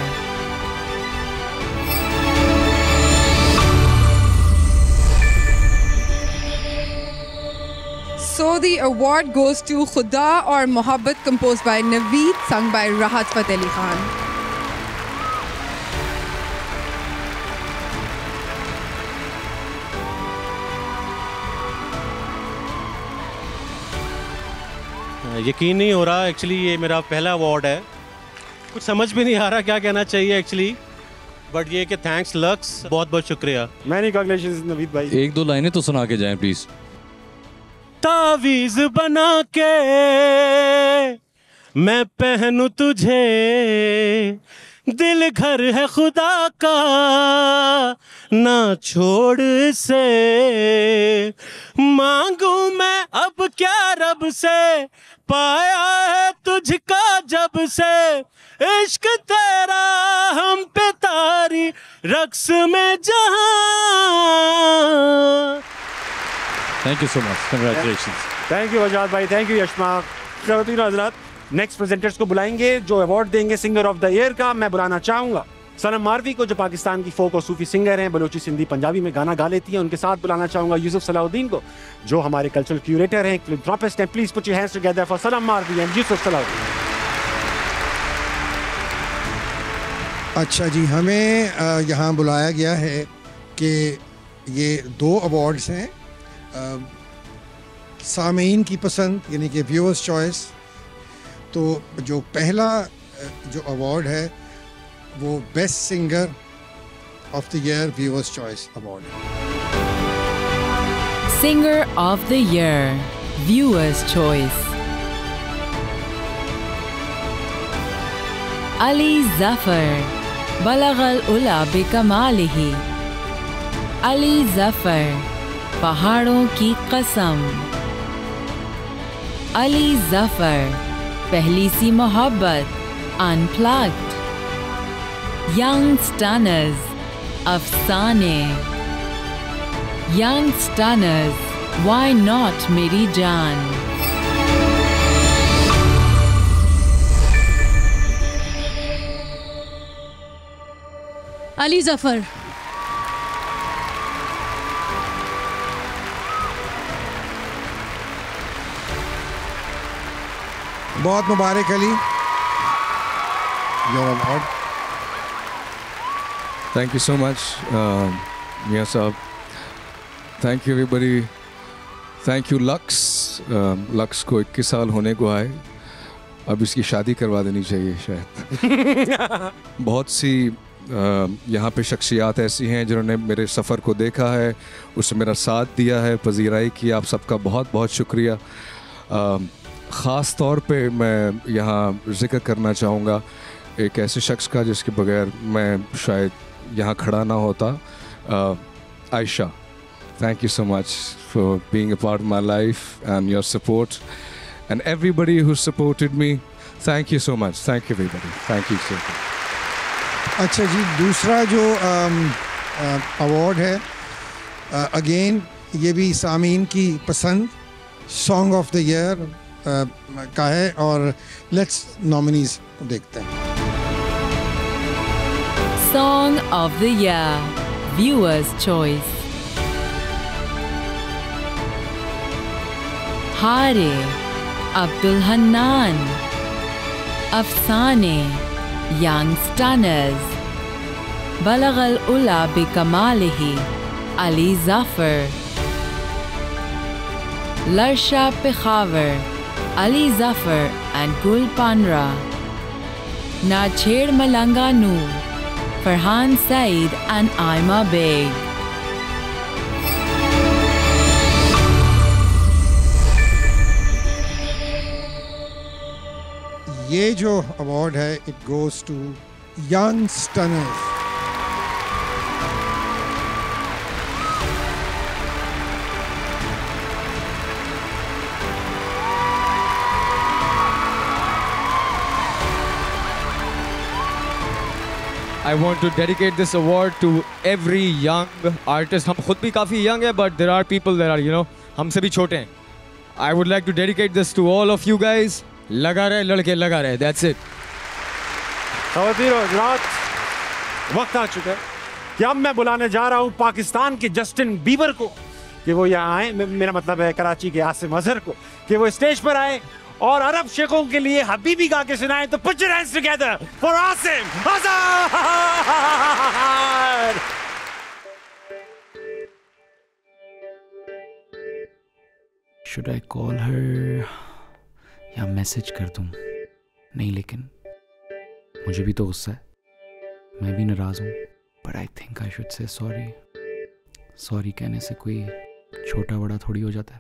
So the award goes to Khuda aur Mohabbat, composed by Naveed, sung by Rahat Fateh Ali Khan. यकीन नहीं हो रहा, एक्चुअली ये मेरा पहला award है, कुछ समझ भी नहीं आ रहा क्या कहना चाहिए एक्चुअली, बट ये कि थैंक्स लक्स, बहुत बहुत शुक्रिया। मैनी कांग्रेचुलेशंस नवीद भाई। एक दो लाइनें तो सुना के जाएं प्लीज। तावीज बना के मैं पहनूं तुझे, दिल घर है खुदा का ना छोड़ से, मांगू मैं अब क्या रब से, पाया है तुझका जब से, इश्क तेरा हम पे तारी रक्स में जहां। Thank you so much. Congratulations. Thank you Wajad भाई, थैंक यू यशमा। ख़वातीन और हज़रात, नेक्स्ट प्रेजेंटर्स को बुलाएंगे जो अवार्ड देंगे सिंगर ऑफ द ईयर का। मैं बुलाना चाहूँगा सनम मारवी को, जो पाकिस्तान की फोक और सूफी सिंगर हैं, बलोची, सिंधी, पंजाबी में गाना गा लेती हैं। उनके साथ बुलाना चाहूँगा यूसुफ सलाउद्दीन को, जो हमारे कल्चरल क्यूरेटर हैं, फिलैंथ्रोपिस्ट हैं। Please put your hands together for Sanam Marvi and Yusuf Salahuddin. अच्छा जी, हमें अ, यहाँ बुलाया गया है कि ये दो अवार्ड्स हैं, अ, सामीन की पसंद यानी कि व्यूअर्स चॉइस। तो जो पहला अ, जो अवार्ड है वो best singer of the year viewers choice award है। Singer of the year viewers choice Ali Zafar, बलगल उला बेकमालिही। अली जफर, पहाड़ों की कसम। अली जफर, पहली सी मोहब्बत अनप्लग्ड। यंग स्टनर्स, अफसाने। यंग स्टनर्स, व्हाई नॉट मेरी जान। अली जफर। बहुत मुबारक Ali, your award. Thank you so much, um, Mia Saab. Thank you everybody. Thank you Lux. Um, Lux को इक्कीस साल होने को आए, अब इसकी शादी करवा देनी चाहिए शायद। बहुत सी uh, यहाँ पे शख्सियात ऐसी हैं जिन्होंने मेरे सफ़र को देखा है, उसमें मेरा साथ दिया है, पजीराई की। आप सबका बहुत बहुत शुक्रिया। uh, ख़ास तौर पे मैं यहाँ जिक्र करना चाहूँगा एक ऐसे शख्स का जिसके बगैर मैं शायद यहाँ खड़ा ना होता। Ayesha, thank you so much for being a part of my life and your support and everybody who supported me. Thank you so much. Thank you everybody. Thank you so much. अच्छा जी, दूसरा जो अवार्ड है again ये भी सामीन की पसंद, song of the year का है। और लेट्स नॉमिनीज देखते हैं। Song of the Year, Viewers' Choice. Hare, Abdul Hannan. Afsane, Young Stunners. Balagal Ula Bikamalihi, Ali Zafar. Larsha Pekhavar, Ali Zafar and Gul Panra. Na Ched Malanga Noor, Farhan Saeed and Aima Beg. ये जो award है it goes to young stunners. I want to dedicate this award to every young artist. हम खुद भी काफ़ी young है, but there are people that are, you know, हमसे भी छोटे हैं. I would like to dedicate this to all of you guys. लगा रहे लड़के लगा रहे. That's it. ख़वातीन और हज़रात, वक्त आ चुका है कि अब मैं बुलाने जा रहा हूँ पाकिस्तान के जस्टिन बीबर को कि वो यहाँ आए। मेरा मतलब है कराची के आसिम अजहर को कि वो स्टेज पर आए और अरब शेखों के लिए हबीबी गा के सुनाएं। तो put your hands together for Asim Azhar. Should I call her या मैसेज कर दूं? नहीं, लेकिन मुझे भी तो गुस्सा है, मैं भी नाराज हूँ, but I think I should say sorry. Sorry कहने से कोई छोटा बड़ा थोड़ी हो जाता है।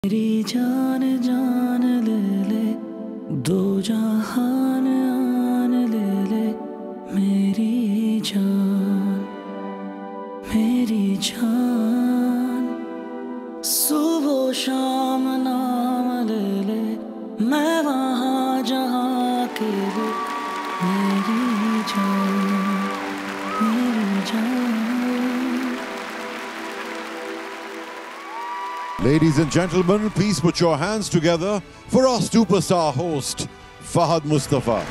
मेरी जान जान ले ले, दो जहान आन ले ले, मेरी जान मेरी जान। सुबह शाम नाम ले ले, मैं वहाँ जहाँ के ले, मेरी जान मेरी जान। Ladies and gentlemen, please put your hands together for our superstar host, Fahad Mustafa.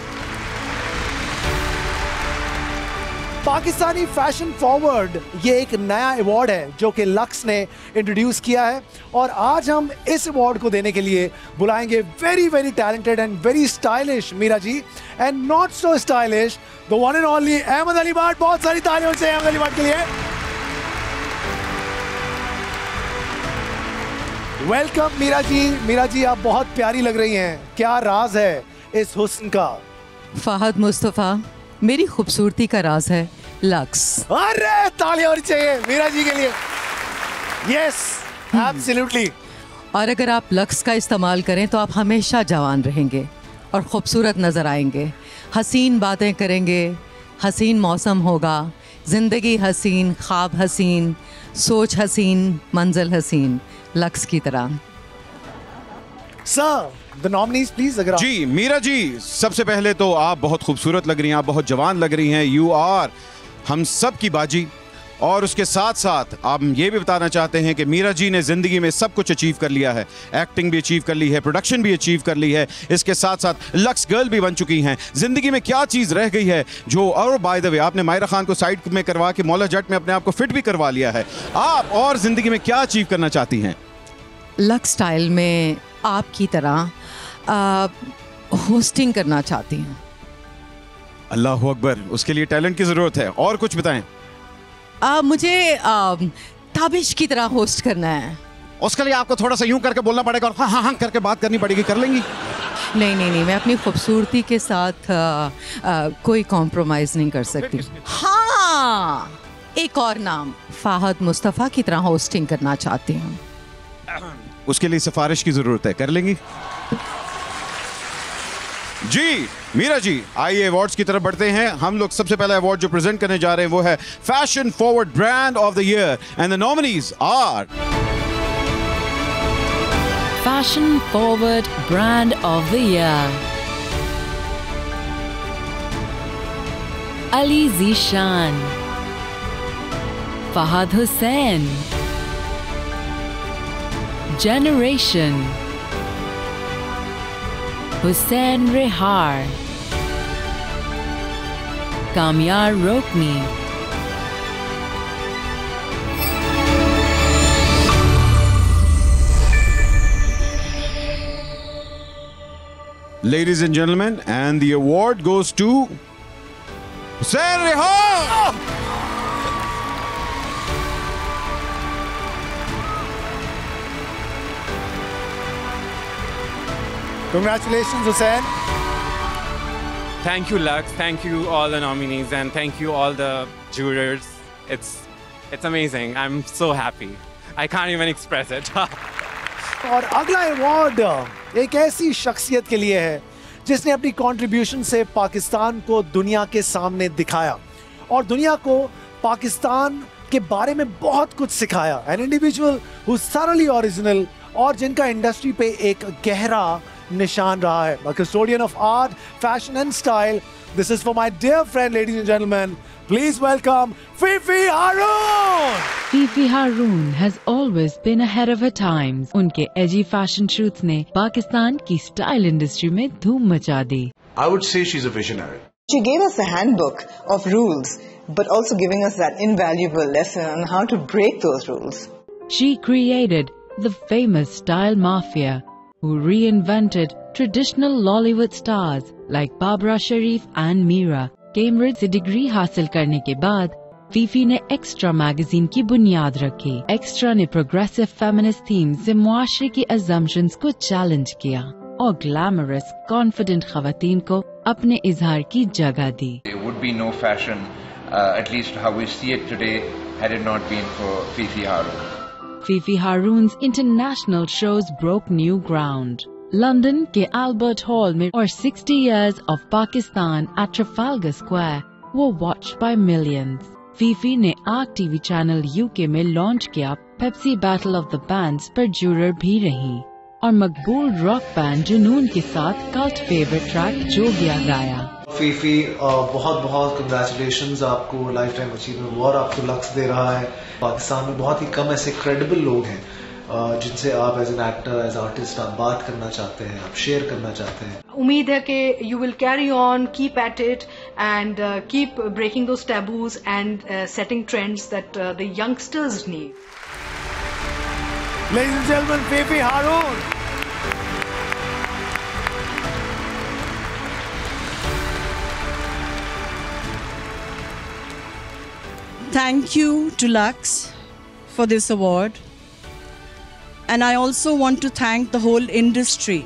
Pakistani fashion forward ये एक नया अवार्ड है जो कि लक्स ने इंट्रोड्यूस किया है, और आज हम इस अवार्ड को देने के लिए बुलाएंगे very very talented and very stylish Meera ji, and not so stylish the one and only Ahmed Ali Butt. बहुत सारी तालियों से अहमद अली भट्ट के लिए। वेलकम मीरा जी। मीरा जी, आप बहुत प्यारी लग रही हैं, क्या राज है इस हुस्न का? फहद मुस्तफ़ा, मेरी खूबसूरती का राज है लक्स। अरे तालियां होनी चाहिए मीरा जी के लिए। Yes, absolutely. और अगर आप लक्स का इस्तेमाल करें तो आप हमेशा जवान रहेंगे और खूबसूरत नज़र आएंगे, हसीन बातें करेंगे, हसीन मौसम होगा, ज़िंदगी हसीन, ख्वाब हसीन, सोच हसीन, मंजिल हसीन, लक्स की तरह। सर, The nominees, please, अगर आप... जी मीरा जी, सबसे पहले तो आप बहुत खूबसूरत लग रही हैं, आप बहुत जवान लग रही हैं, यू आर हम सब की बाजी। और उसके साथ साथ आप ये भी बताना चाहते हैं कि मीरा जी ने ज़िंदगी में सब कुछ अचीव कर लिया है, एक्टिंग भी अचीव कर ली है, प्रोडक्शन भी अचीव कर ली है, इसके साथ साथ लक्स गर्ल भी बन चुकी हैं। ज़िंदगी में क्या चीज़ रह गई है जो, और बाय द वे आपने मायरा खान को साइड में करवा के मौला जट में अपने आप को फिट भी करवा लिया है, आप और ज़िंदगी में क्या अचीव करना चाहती हैं? लक्स स्टाइल में आपकी तरह होस्टिंग करना चाहती हूँ। अल्लाह अकबर, उसके लिए टैलेंट की ज़रूरत है। और कुछ बताएं। आ, मुझे आ, ताबिश की तरह होस्ट करना है। उसके लिए आपको थोड़ा सा यूं करके बोलना पड़ेगा और हाँ हाँ हाँ करके बात करनी पड़ेगी, कर लेंगी? नहीं नहीं नहीं, मैं अपनी खूबसूरती के साथ आ, आ, कोई कॉम्प्रोमाइज़ नहीं कर सकती। हाँ, एक और नाम, फहद मुस्तफ़ा की तरह होस्टिंग करना चाहती हूँ। उसके लिए सिफारिश की ज़रूरत है, कर लेंगी? जी मीरा जी, आइए अवार्ड्स की तरफ बढ़ते हैं। हम लोग सबसे पहला अवार्ड जो प्रेजेंट करने जा रहे हैं वो है fashion forward brand of the year, and the nominees are fashion forward brand of the year, Ali Zeeshan, Fahad Hussain, generation, Hussain Rehar, Kamiar Rokni. Ladies and gentlemen, and the award goes to Hussain Rehar. Congratulations, Hussain. Thank you, Lux. Thank you, all the nominees, and thank you, all the jurors. It's it's amazing. I'm so happy. I can't even express it. और अगला award एक ऐसी शख्सियत के लिए है जिसने अपनी कंट्रीब्यूशन से पाकिस्तान को दुनिया के सामने दिखाया और दुनिया को पाकिस्तान के बारे में बहुत कुछ सिखाया। An individual who thoroughly original और जिनका इंडस्ट्री पे एक गहरा निशान रहा है। A custodian of art, fashion and style. This is for my dear friend, ladies and gentlemen. Please welcome Fifi Harun. Fifi Harun has always been ahead of her times. उनके edgy fashion shoots ने पाकिस्तान की style industry में धूम मचा दी। I would say she's a visionary. She gave us a handbook of rules, but also giving us that invaluable lesson on how to break those rules. She created the famous style mafia, who reinvented traditional Lollywood stars like Babra Sharif and Meera. Cambridge से degree हासिल करने के बाद Phi Phi ने extra magazine की बुनियाद रखी। Extra ने प्रोग्रेसिव फेमिनिस्ट थीम से मुआशरे की अजम्पशंस को चैलेंज किया और ग्लैमरस कॉन्फिडेंट खवातीन को अपने इजहार की जगह दी। There would be no fashion, uh, at least how we see it today, had it not been for Fifi Harun. Fifi Harun's international shows broke new ground. London के Albert Hall में और sixty years of Pakistan at Trafalgar Square were watched by millions. Fifi ने Arc TV channel UK में launch किया Pepsi battle of the bands पर juror भी रही और मकबूल रॉक बैंड जुनून के साथ कल्ट फेवरेट ट्रैक जोगिया गाया। फीफी बहुत बहुत कंग्रेचुलेशंस आपको, लाइफ टाइम अचीवमेंट अवार्ड आपको लक्स दे रहा है। पाकिस्तान में बहुत ही कम ऐसे क्रेडिबल लोग हैं जिनसे आप as an actor as artist आप बात करना चाहते हैं, आप शेयर करना चाहते हैं। उम्मीद है कि you will carry on, keep at it and keep breaking those taboos and setting trends that the youngsters need. Ladies and gentlemen, Fifi Harun. Thank you to Lux for this award. And I also want to thank the whole industry.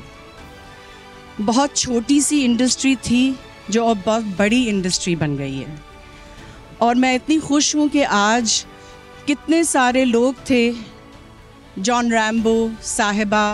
बहुत छोटी सी industry थी जो अब बहुत बड़ी industry बन गई है और मैं इतनी खुश हूँ कि आज कितने सारे लोग थे, जॉन रैम्बो, साहिबा,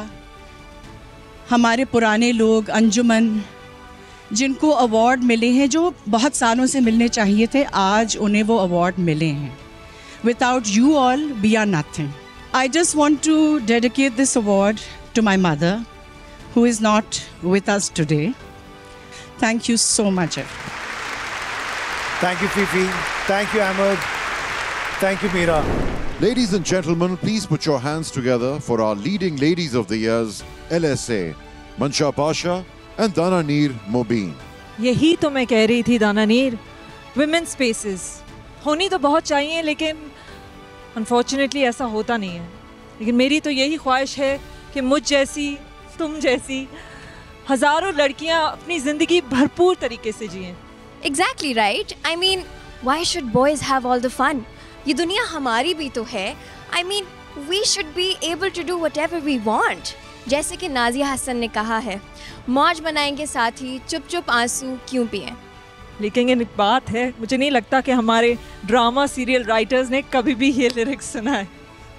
हमारे पुराने लोग, अंजुमन, जिनको अवार्ड मिले हैं जो बहुत सालों से मिलने चाहिए थे, आज उन्हें वो अवार्ड मिले हैं। Without you all we are nothing. I just want to dedicate this award to my mother who is not with us today. Thank you so much. Thank you, Fifi. Thank you, Ahmed. Thank you, Meera. Ladies and gentlemen, please put your hands together for our leading ladies of the years, L S A, Mansha Pasha and Dananeer Mobeen. यही तो मैं कह रही थी दानानीर, women's spaces होनी तो बहुत चाहिए लेकिन unfortunately ऐसा होता नहीं है। लेकिन मेरी तो यही ख्वाहिश है कि मुझ जैसी, तुम जैसी हजारों लड़कियां अपनी जिंदगी भरपूर तरीके से जिएं। Exactly right. I mean, why should boys have all the fun? ये दुनिया हमारी भी तो है। I mean, we should be able to do whatever we want. जैसे कि नाजिया हसन ने कहा है, मौज बनाएंगे साथ ही चुप चुप आंसू क्यों पिएं। लेकिन एक बात है, मुझे नहीं लगता कि हमारे ड्रामा सीरियल राइटर्स ने कभी भी ये लिरिक्स सुना है।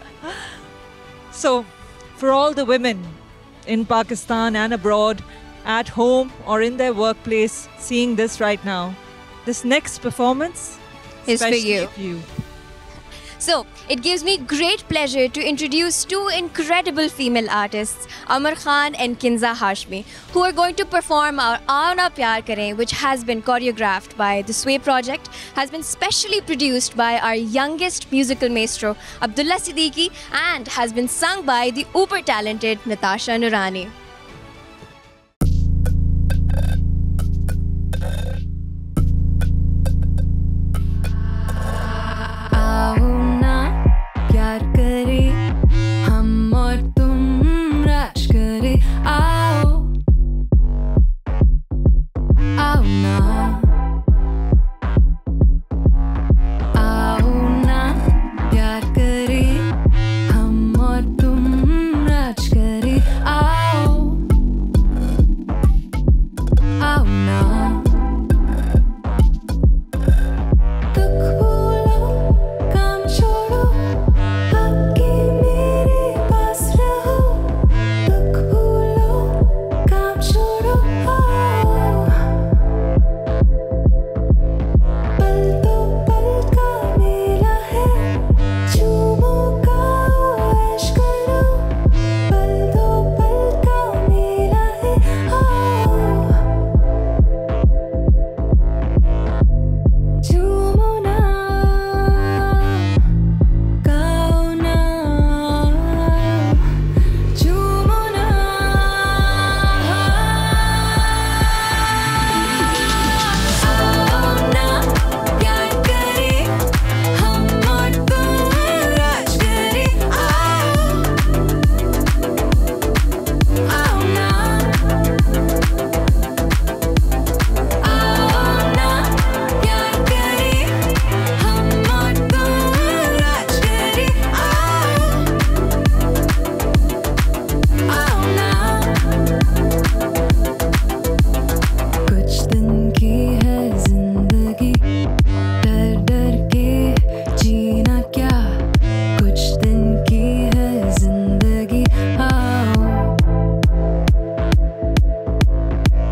So, for all the women in Pakistan and abroad, at home or in their workplace, seeing this right now, this next performance is for you. you. So, it gives me great pleasure to introduce two incredible female artists, Amar Khan and Kinza Hashmi, who are going to perform our Aana Pyar Karein, which has been choreographed by the Sway Project, has been specially produced by our youngest musical maestro, Abdullah Siddiqui, and has been sung by the uber talented Natasha Nurani. प्यार करे हम और तुम, राज करे आओ आओ ना आओ ना प्यार करे हम और तुम, राज करे आओ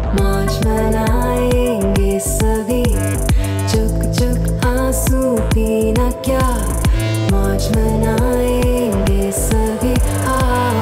मौज मनाएंगे सभी चुक चुक आंसू पीना क्या मौज मनाएंगे सभी आओ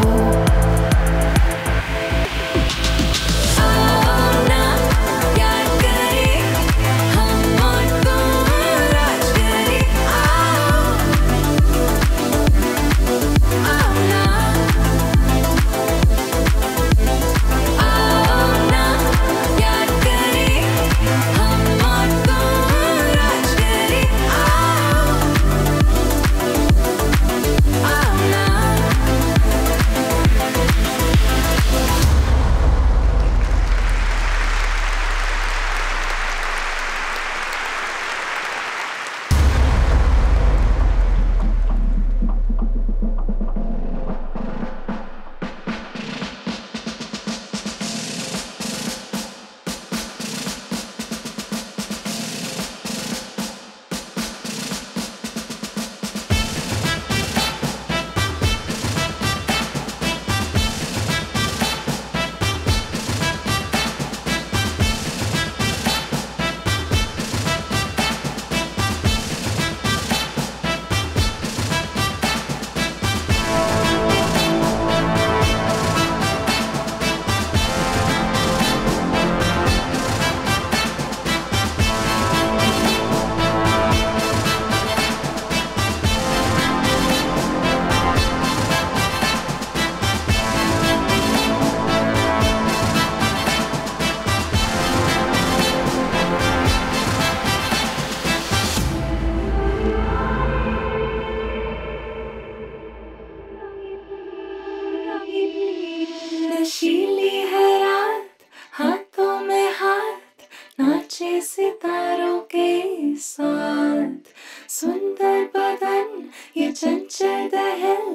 नशीली है रात हाथों में हाथ नाचे सितारों के साथ सुंदर बदन ये चंचल दहल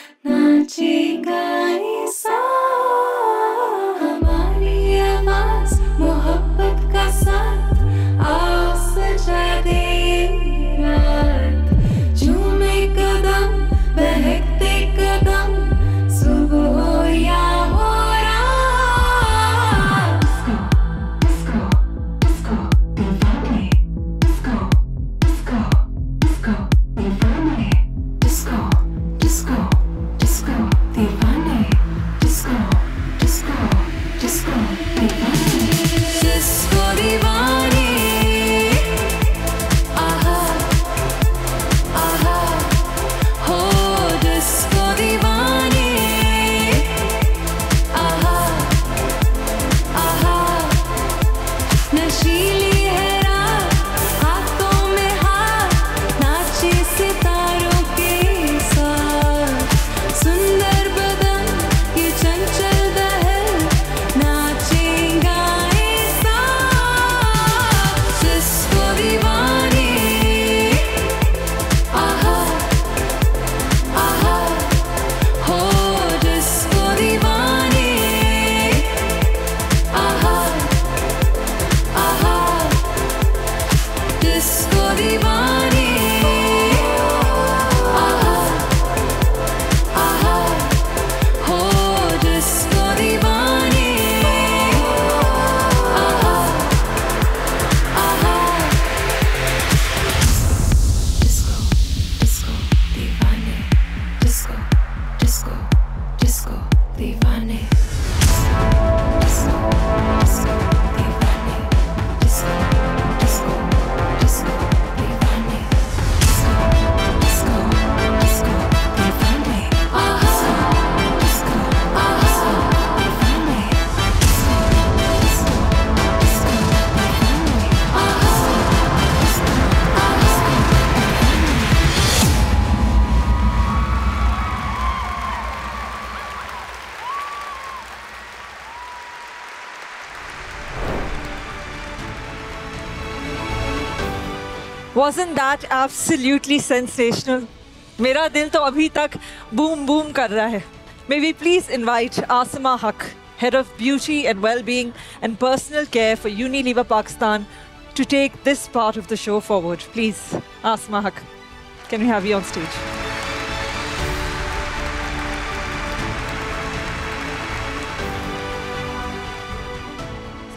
नाचेगा ऐसा हमारी आवाज मोहब्बत का साथ आओ सजा दे रात झूमे कदम बहकते कदम सुबह हो या हो Wasn't that absolutely sensational? मेरा दिल तो अभी तक boom boom कर रहा है. May we please invite Asma Haq, Head of Beauty and Wellbeing and Personal Care for Unilever Pakistan, to take this part of the show forward. Please, Asma Haq, can we have you on stage?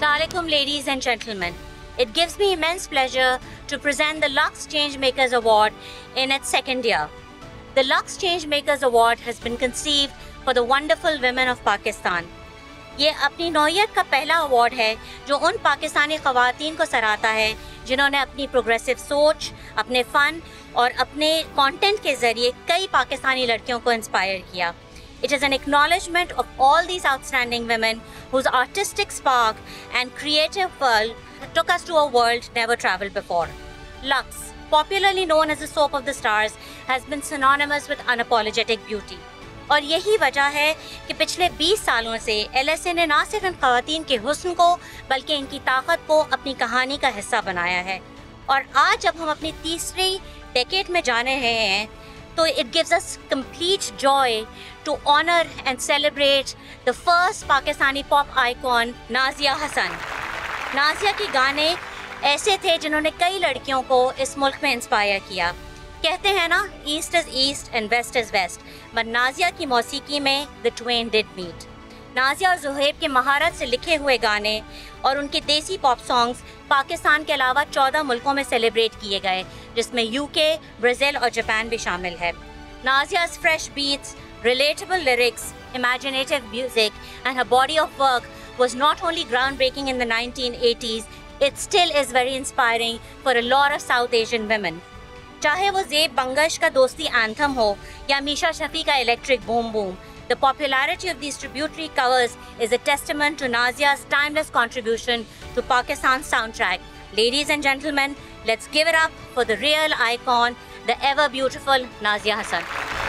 Assalamualaikum, ladies and gentlemen. It gives me immense pleasure to present the Lux Changemakers Award in its second year. The Lux Changemakers Award has been conceived for the wonderful women of Pakistan. ये अपनी नौयत का पहला award है जो उन पाकिस्तानी ख़वातीन को सराहता है जिन्होंने अपनी प्रोग्रेसिव सोच, अपने फ़न और अपने कंटेंट के ज़रिए कई पाकिस्तानी लड़कियों को इंस्पायर किया. It is an acknowledgement of all these outstanding women whose artistic spark and creative world took us to a world never traveled before. Lux, popularly known as the soap of the stars, has been synonymous with unapologetic beauty. और यही वजह है कि पिछले बीस सालों से L S A ने न सिर्फ इन ख़वातीन के हुस्न को बल्कि इनकी ताकत को अपनी कहानी का हिस्सा बनाया है. और आज जब हम अपनी तीसरी डेकेड में जाने रहे हैं तो it gives us complete joy to honour and celebrate the first Pakistani pop icon Nazia Hassan. Nazia के गाने ऐसे थे जिन्होंने कई लड़कियों को इस मुल्क में इंस्पायर किया. कहते हैं ना, east is east and west is west, पर नाज़िया की मौसीकी में the twain did meet. Nazia और ज़ुहैब के महारत से लिखे हुए गाने और उनके देसी पॉप सॉन्ग्स पाकिस्तान के अलावा चौदह मुल्कों में सेलिब्रेट किए गए, जिसमें यूके, ब्राज़ील और जापान भी शामिल है. नाज़िया's fresh beats, relatable lyrics, imaginative music and her body of work was not only groundbreaking in the nineteen eighties, it still is very inspiring for a lot of South Asian women. चाहे वो ज़ेब बंगश का दोस्ती anthem हो या मीशा शफी का electric boom boom, the popularity of these tributary covers is a testament to Nazia's timeless contribution to Pakistan's soundtrack. Ladies and gentlemen, let's give it up for the real icon, the ever beautiful Nazia Hassan.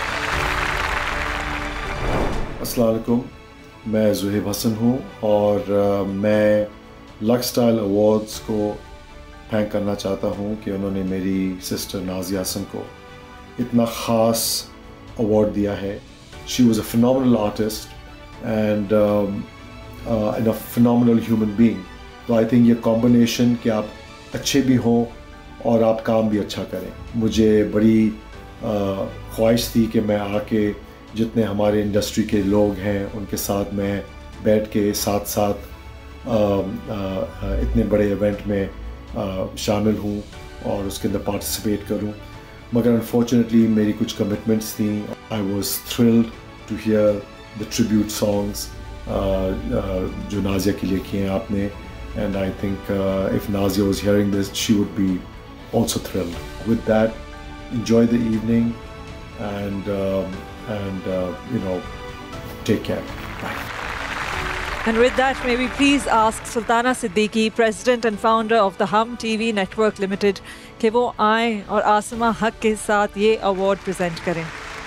अस्सलाम वालेकुम, मैं ज़ुहैब हसन हूँ और uh, मैं Lux style awards को thank करना चाहता हूँ कि उन्होंने मेरी सिस्टर नाज़िया हसन को इतना ख़ास अवार्ड दिया है. She was a phenomenal artist and and a phenomenal human being. तो आई थिंक ये कॉम्बिनेशन कि आप अच्छे भी हों और आप काम भी अच्छा करें. मुझे बड़ी uh, ख्वाहिश थी कि मैं आके जितने हमारे इंडस्ट्री के लोग हैं उनके साथ मैं बैठ के साथ साथ uh, uh, इतने बड़े इवेंट में Uh, शामिल हूँ और उसके अंदर पार्टिसिपेट करूँ. मगर अनफॉर्चुनेटली मेरी कुछ कमिटमेंट्स थी. I was thrilled to hear the tribute songs जो नाज़िया के लिए किए हैं आपने. And I think if Nazia was hearing this she would be also thrilled. With that, enjoy the evening and and you know take care. Bye. And with that, may we please ask Sultana Siddiqui, President and Founder of the Hum T V Network Limited, कि वो आए और आसमा हक के साथ ये award present करें.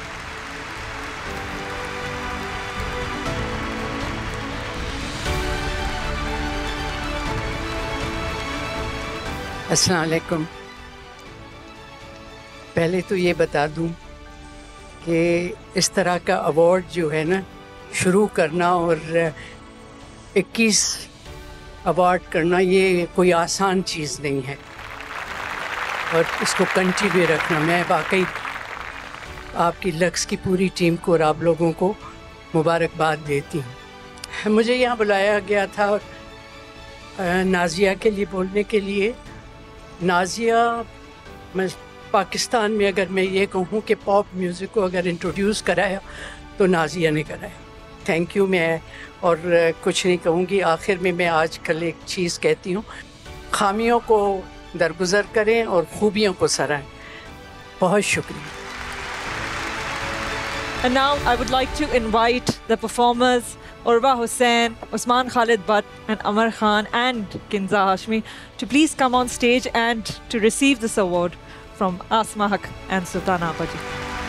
अस्सलाम वालेकुम. पहले तो ये बता दूं कि इस तरह का अवार्ड जो है ना शुरू करना और इक्कीस अवार्ड करना ये कोई आसान चीज़ नहीं है और इसको कंटिन्यू रखना. मैं वाकई आपकी लक्स की पूरी टीम को और आप लोगों को मुबारकबाद देती हूँ. मुझे यहाँ बुलाया गया था नाज़िया के लिए बोलने के लिए. नाज़िया, मैं पाकिस्तान में अगर मैं ये कहूँ कि पॉप म्यूज़िक को अगर इंट्रोड्यूस कराया तो नाज़िया ने कराया. Thank you. मैं और कुछ नहीं कहूँगी. आखिर में मैं आज कल एक चीज़ कहती हूँ, खामियों को दरगुजर करें और खूबियों को सराहें. बहुत शुक्रिया. And now I would like to invite the performers Urva Hussain, Usman Khalid Butt and Amar Khan and Kinza Hashmi to please come on stage and to receive this award from Asma Haq and Sultana Apaji.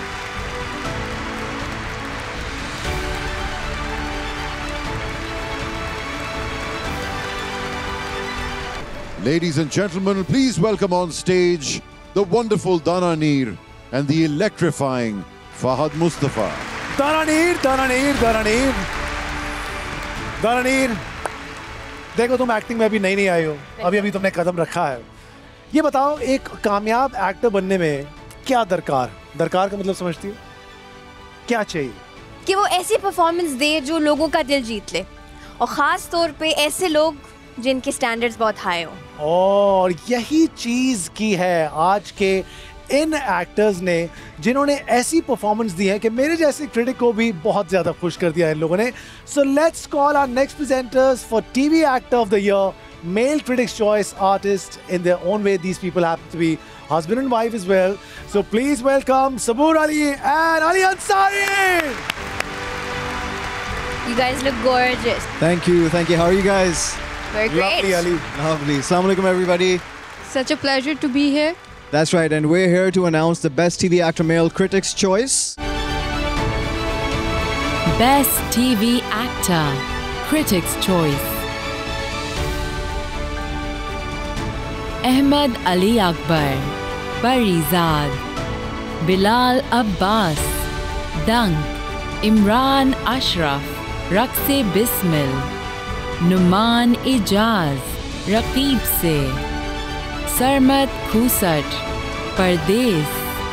Ladies and gentlemen, please welcome on stage the wonderful Dana Neer and the electrifying Fahad Mustafa. Dana Neer, Dana Neer, Dana Neer. Dana Neer, देखो तुम acting में अभी नई नहीं आई हो, अभी अभी तुमने कदम रखा है. ये बताओ, एक कामयाब एक्टर बनने में क्या दरकार दरकार का मतलब समझती हो? क्या चाहिए? कि वो ऐसी परफॉर्मेंस दे जो लोगों का दिल जीत ले, और ख़ास तौर पे ऐसे लोग जिनके स्टैंडर्ड्स बहुत हाई हो। और यही चीज की है आज के इन एक्टर्स ने, जिन्होंने ऐसी परफॉर्मेंस दी है कि मेरे जैसे क्रिटिक को भी बहुत ज्यादा खुश कर दिया इन लोगों ने। So let's call our next presenters for TV actor of the year, male critics choice artists in their own way. These people happen to be husband and wife as well. So please welcome Saboor Ali and Ali Ansari. You guys look gorgeous. Thank you, thank you. How are you guys? We're great. Lovely, Ali. Lovely. Assalamu alaikum, everybody. Such a pleasure to be here. That's right, and we're here to announce the Best T V Actor Male Critics Choice. Best T V Actor Critics Choice. Ahmed Ali Akbar, Parizaad, Bilal Abbas, Dunk, Imran Ashraf, रक्से Bismil, Numan Ijaz, Raqib से, सरमत खूसट, परदेस।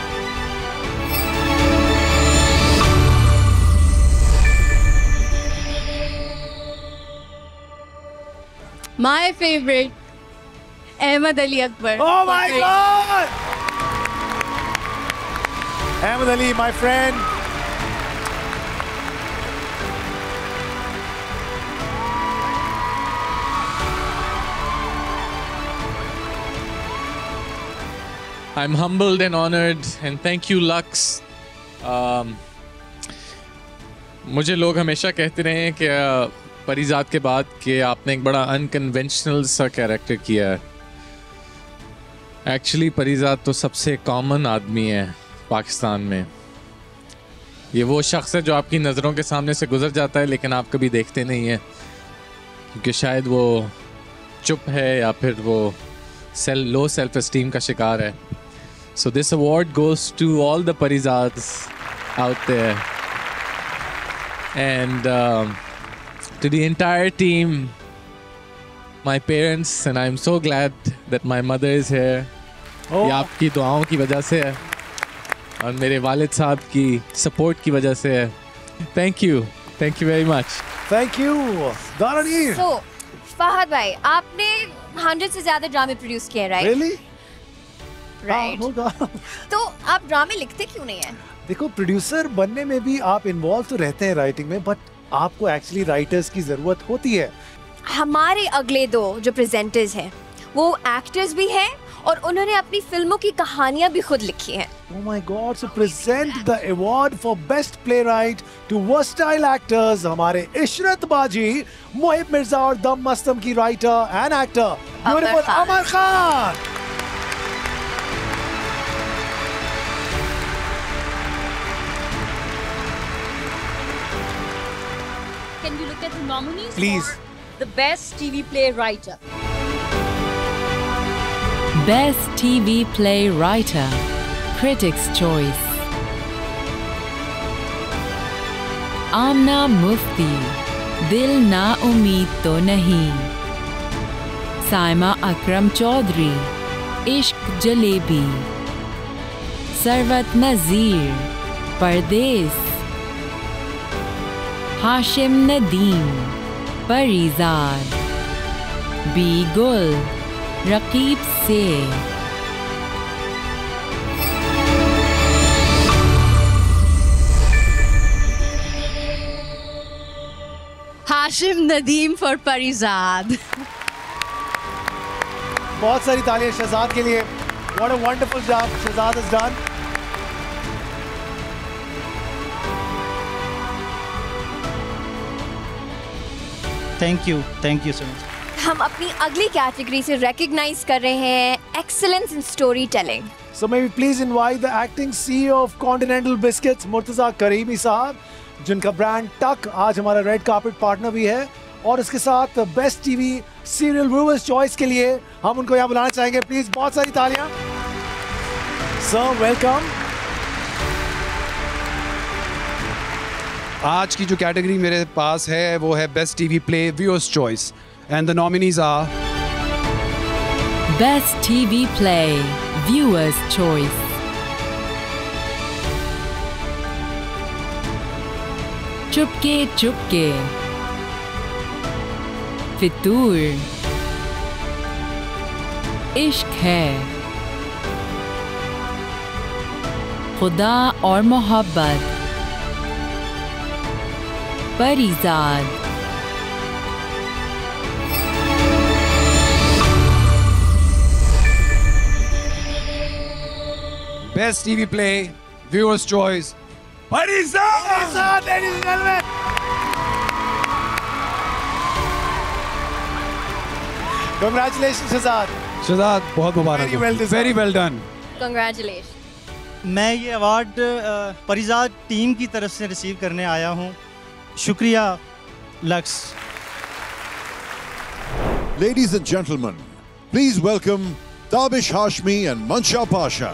My favorite, Ahmed Ali Akbar. Oh my God! Ahmed Ali, my friend. I'm humbled and honored, and thank you, Lux. Um, मुझे लोग हमेशा कहते रहे हैं कि परीजाद के बाद कि आपने एक बड़ा अनकन्वेंशनल सा कैरेक्टर किया है। एक्चुअली परीजाद तो सबसे कॉमन आदमी है पाकिस्तान में। ये वो शख्स है जो आपकी नज़रों के सामने से गुजर जाता है लेकिन आप कभी देखते नहीं हैं, क्योंकि शायद वो चुप है या फिर वो सेल लो सेल्फ एस्टीम का शिकार है। So this award goes to all the Parizaads out there and to the entire team, my parents, and I'm so glad that my mother is here. ये आपकी दुआओं की वजह से है और मेरे वालिद साहब की सपोर्ट की वजह से है। Thank you, thank you very much. Thank you, Daranir. So, Fahad भाई, आपने हंड्रेड से ज्यादा ड्रामे प्रोड्यूस किए, राइट? Really? राइट। होगा। तो आप ड्रामे लिखते क्यों नहीं हैं? देखो, प्रोड्यूसर बनने में भी आप इन्वॉल्व तो रहते हैं राइटिंग में, बट आपको एक्चुअली राइटर्स की जरूरत होती है। हमारे अगले दो जो प्रेजेंटर्स हैं वो एक्टर्स भी हैं और उन्होंने अपनी फिल्मों की कहानियां भी खुद लिखी हैं। Oh my God! So present the award for best playwright to versatile actors, हमारे इशरत बाजी, मोहिब मिर्जा और दम मस्तम की writer and actor beautiful Amar Khan. Can we look at the nominees? Please. For the best T V play writer. Best T V Play Writer Critics Choice. Amna Mufti, Dil Na उम्मीद तो नहीं। साइमा अकरम चौधरी, इश्क जलेबी। सरवत नज़ीर, परदेस। Hashim Nadeem, Parizad. B Gul, Raqeeb Se. Hashim Nadeem for Parizaad. बहुत सारी तालियां शहजाद के लिए। What a wonderful job Shahzad has done. Thank you, thank you so much. हम अपनी अगली कैटेगरी से रिकॉग्नाइज कर रहे हैं excellence in story telling. So may we please invite the acting C E O of Continental Biscuits, Murtaza Karimi साहब, जिनका brand टक आज हमारा रेड कार्पेट पार्टनर भी है, और इसके साथ best TV serial viewers choice के लिए हम उनको यहाँ बुलाना चाहेंगे। प्लीज बहुत सारी तालियां। Sir welcome. आज की जो कैटेगरी मेरे पास है वो है best TV play viewers choice and the nominees are best TV play viewers choice, Chupke Chupke, फितूर, इश्क है, खुदा और मोहब्बत, Parizad, Best T V play, viewers' choice, Parizad! Ladies and gentlemen. Congratulations, Shahzad. Shahzad, बहुत मुबारक Very well हो. deserved. Very well done. Congratulations. मैं ये award Parizad team की तरफ से रिसीव करने आया हूँ. शुक्रिया Lux. Ladies and gentlemen, please welcome Tabish Hashmi and Mansha Pasha.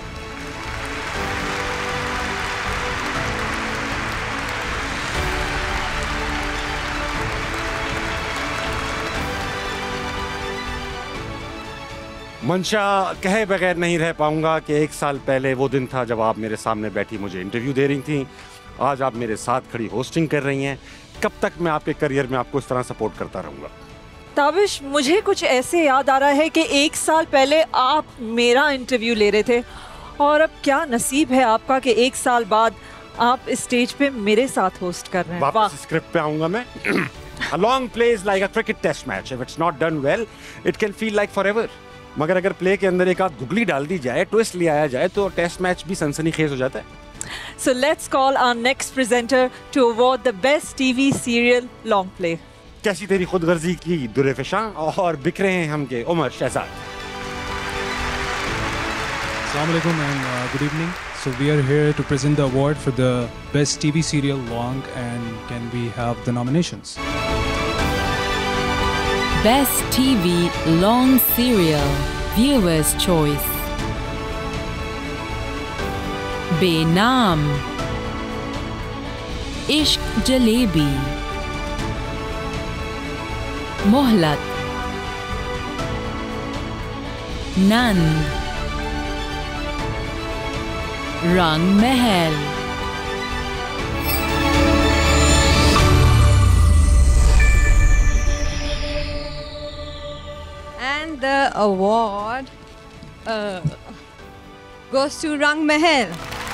मंशा, कहे बगैर नहीं रह पाऊंगा कि एक साल पहले वो दिन था जब आप मेरे सामने बैठी मुझे इंटरव्यू दे रही थी. आज आप मेरे साथ खड़ी होस्टिंग कर रही हैं. कब तक मैं आपके करियर में आपको इस तरह सपोर्ट करता रहूंगा. ताबिश, मुझे कुछ ऐसे याद आ रहा है कि एक साल पहले आप मेरा इंटरव्यू ले रहे थे और अब क्या नसीब है आपका कि एक साल बाद आप इस स्टेज पे मेरे साथ होस्ट कर रहे हैं. वापस स्क्रिप्ट पे आऊंगा मैं. A long play is like a cricket test match. If it's not done well, it can feel like forever. मगर अगर प्ले के अंदर एक आध गुगली डाल दी जाए, ट्विस्ट ले आया जाए, तो टेस्ट मैच भी सनसनीखेज हो जाता है. So let's call our next presenter to award the best T V serial long play. कैसी तेरी खुदगर्जी की दुरेफिशां और बिक रहे हैं हम के Umar Shahzad. Assalamu alaikum and uh, good evening. So we are here to present the award for the best T V serial long, and can we have the nominations? Best T V Long Serial, Viewer's Choice. बेनाम, इश्क जलेबी, मोहलत, नंद, रंग महल. And the award uh, goes to Rang Mahal.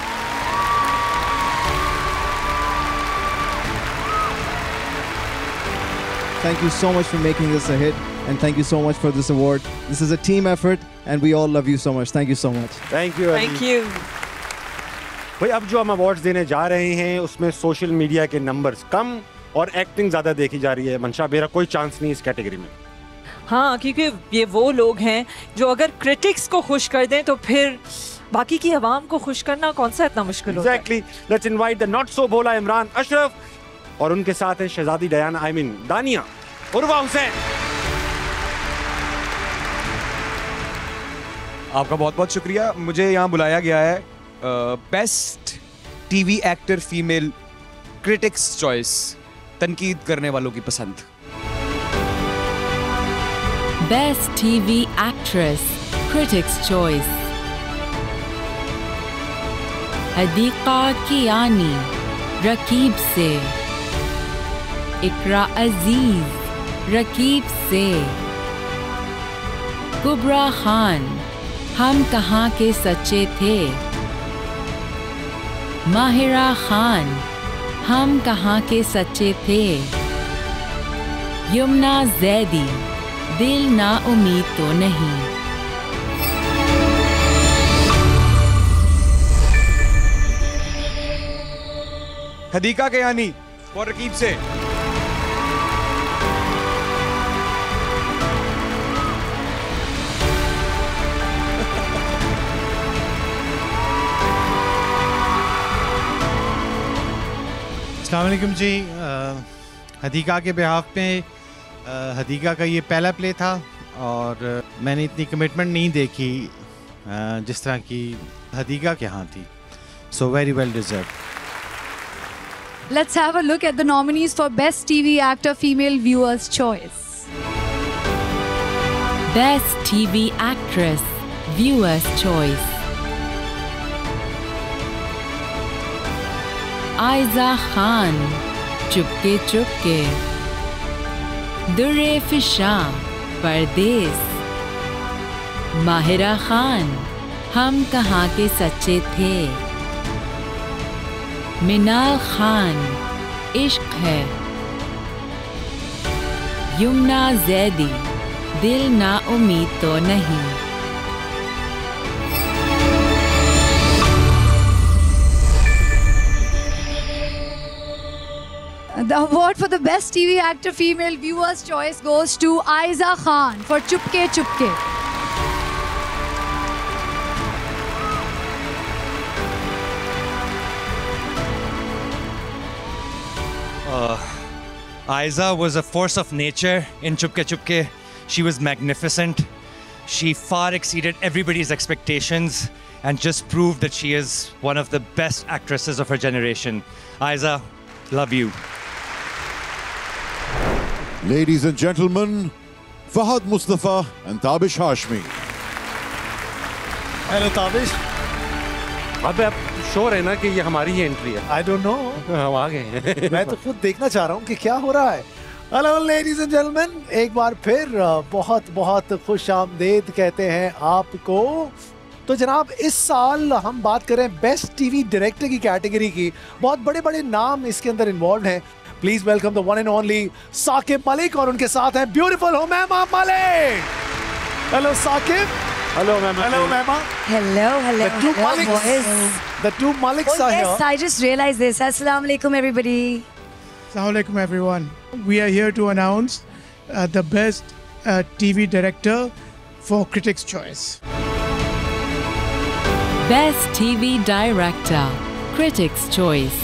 Thank you so much for making this a hit, and thank you so much for this award. This is a team effort, and we all love you so much. Thank you so much. Thank you. Thank you. भाई, अब जो हम awards देने जा रहे हैं उसमें social media के नंबर्स कम और एक्टिंग ज़्यादा देखी जा रही है. मंशा, मेरा कोई चांस नहीं इस कैटेगरी में. हाँ, क्योंकि ये वो लोग हैं जो अगर क्रिटिक्स को खुश कर दें तो फिर बाकी की आवाम को खुश करना कौन सा इतना मुश्किल होता है. Exactly. Let's invite the not so भोला इमरान अशरफ और उनके साथ है शहजादी डयाना आई मीन दानिया उर्वा हुसैन. आपका बहुत बहुत शुक्रिया. मुझे यहाँ बुलाया गया है best TV actor female critics choice, तनकीद करने वालों की पसंद. Best T V Actress, Critics' Choice. Hadika Kiani, Raqib से. इकरा अजीज, रकीब से. कुबरा खान, हम कहाँ के सच्चे थे. माहिरा खान, हम कहाँ के सच्चे थे. यमुना जैदी, दिल ना उम्मीद तो नहीं. हदीका कियानी और रकीब से. अस्सलाम वालेकुम जी. हदीका के बिहाफ पे हदीका का ये पहला प्ले था और मैंने इतनी कमिटमेंट नहीं देखी जिस तरह की हदीका के यहाँ थी. So very well deserved. Let's have a look at the nominees for Best T V Actor Female Viewer's Choice. Best T V Actress, Viewer's Choice. Ayeza Khan, Chupke Chupke. दुर्रे फिशा, परदेस. माहिरा खान, हम कहाँ के सच्चे थे। मिनाल खान, इश्क है। युमना जैदी, दिल ना उम्मीद तो नहीं। The award for the best T V actor female viewers choice goes to Aiza Khan for Chupke Chupke. Uh, Aiza was a force of nature in Chupke Chupke. She was magnificent. She far exceeded everybody's expectations and just proved that she is one of the best actresses of her generation. Aiza, love you. Ladies and gentlemen, Fahad Mustafa and Tabish Hashmi. Hello Tabish. अबे अब sure है ना कि ये हमारी ही entry है? I don't know. हम आ गए। मैं तो खुद देखना चाह रहा हूँ कि क्या हो रहा है। हेलो लेडीज एंड जेंटलमैन, एक बार फिर बहुत बहुत खुश आमदीद कहते हैं आपको। तो जनाब, इस साल हम बात करें बेस्ट टीवी डायरेक्टर की कैटेगरी की। बहुत बड़े बड़े नाम इसके अंदर इन्वॉल्व हैं। Please welcome the one and only Saqib Malik, और उनके साथ हैं beautiful Humaima Malik. Hello Saqib. Hello, Mama. Hello, Mama. Hello, hello. The two hello, Maliks. boys. The two Maliks oh, are yes, here. I just realized this. Assalamu alaikum, everybody. Assalamu alaikum, everyone. We are here to announce uh, the best uh, T V director for Critics' Choice. Best T V Director, Critics' Choice.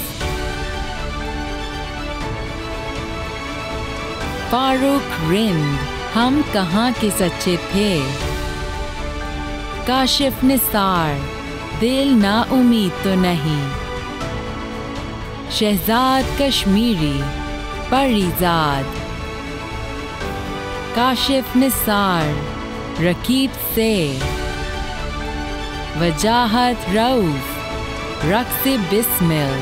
Farooq Rind, हम कहाँ के सच्चे थे। काशिफ निसार, दिल ना उम्मीद तो नहीं। शहजाद कश्मीरी, परीजाद। काशिफ निसार, रकीब से। वजाहत रऊफ, रक्स बिस्मिल।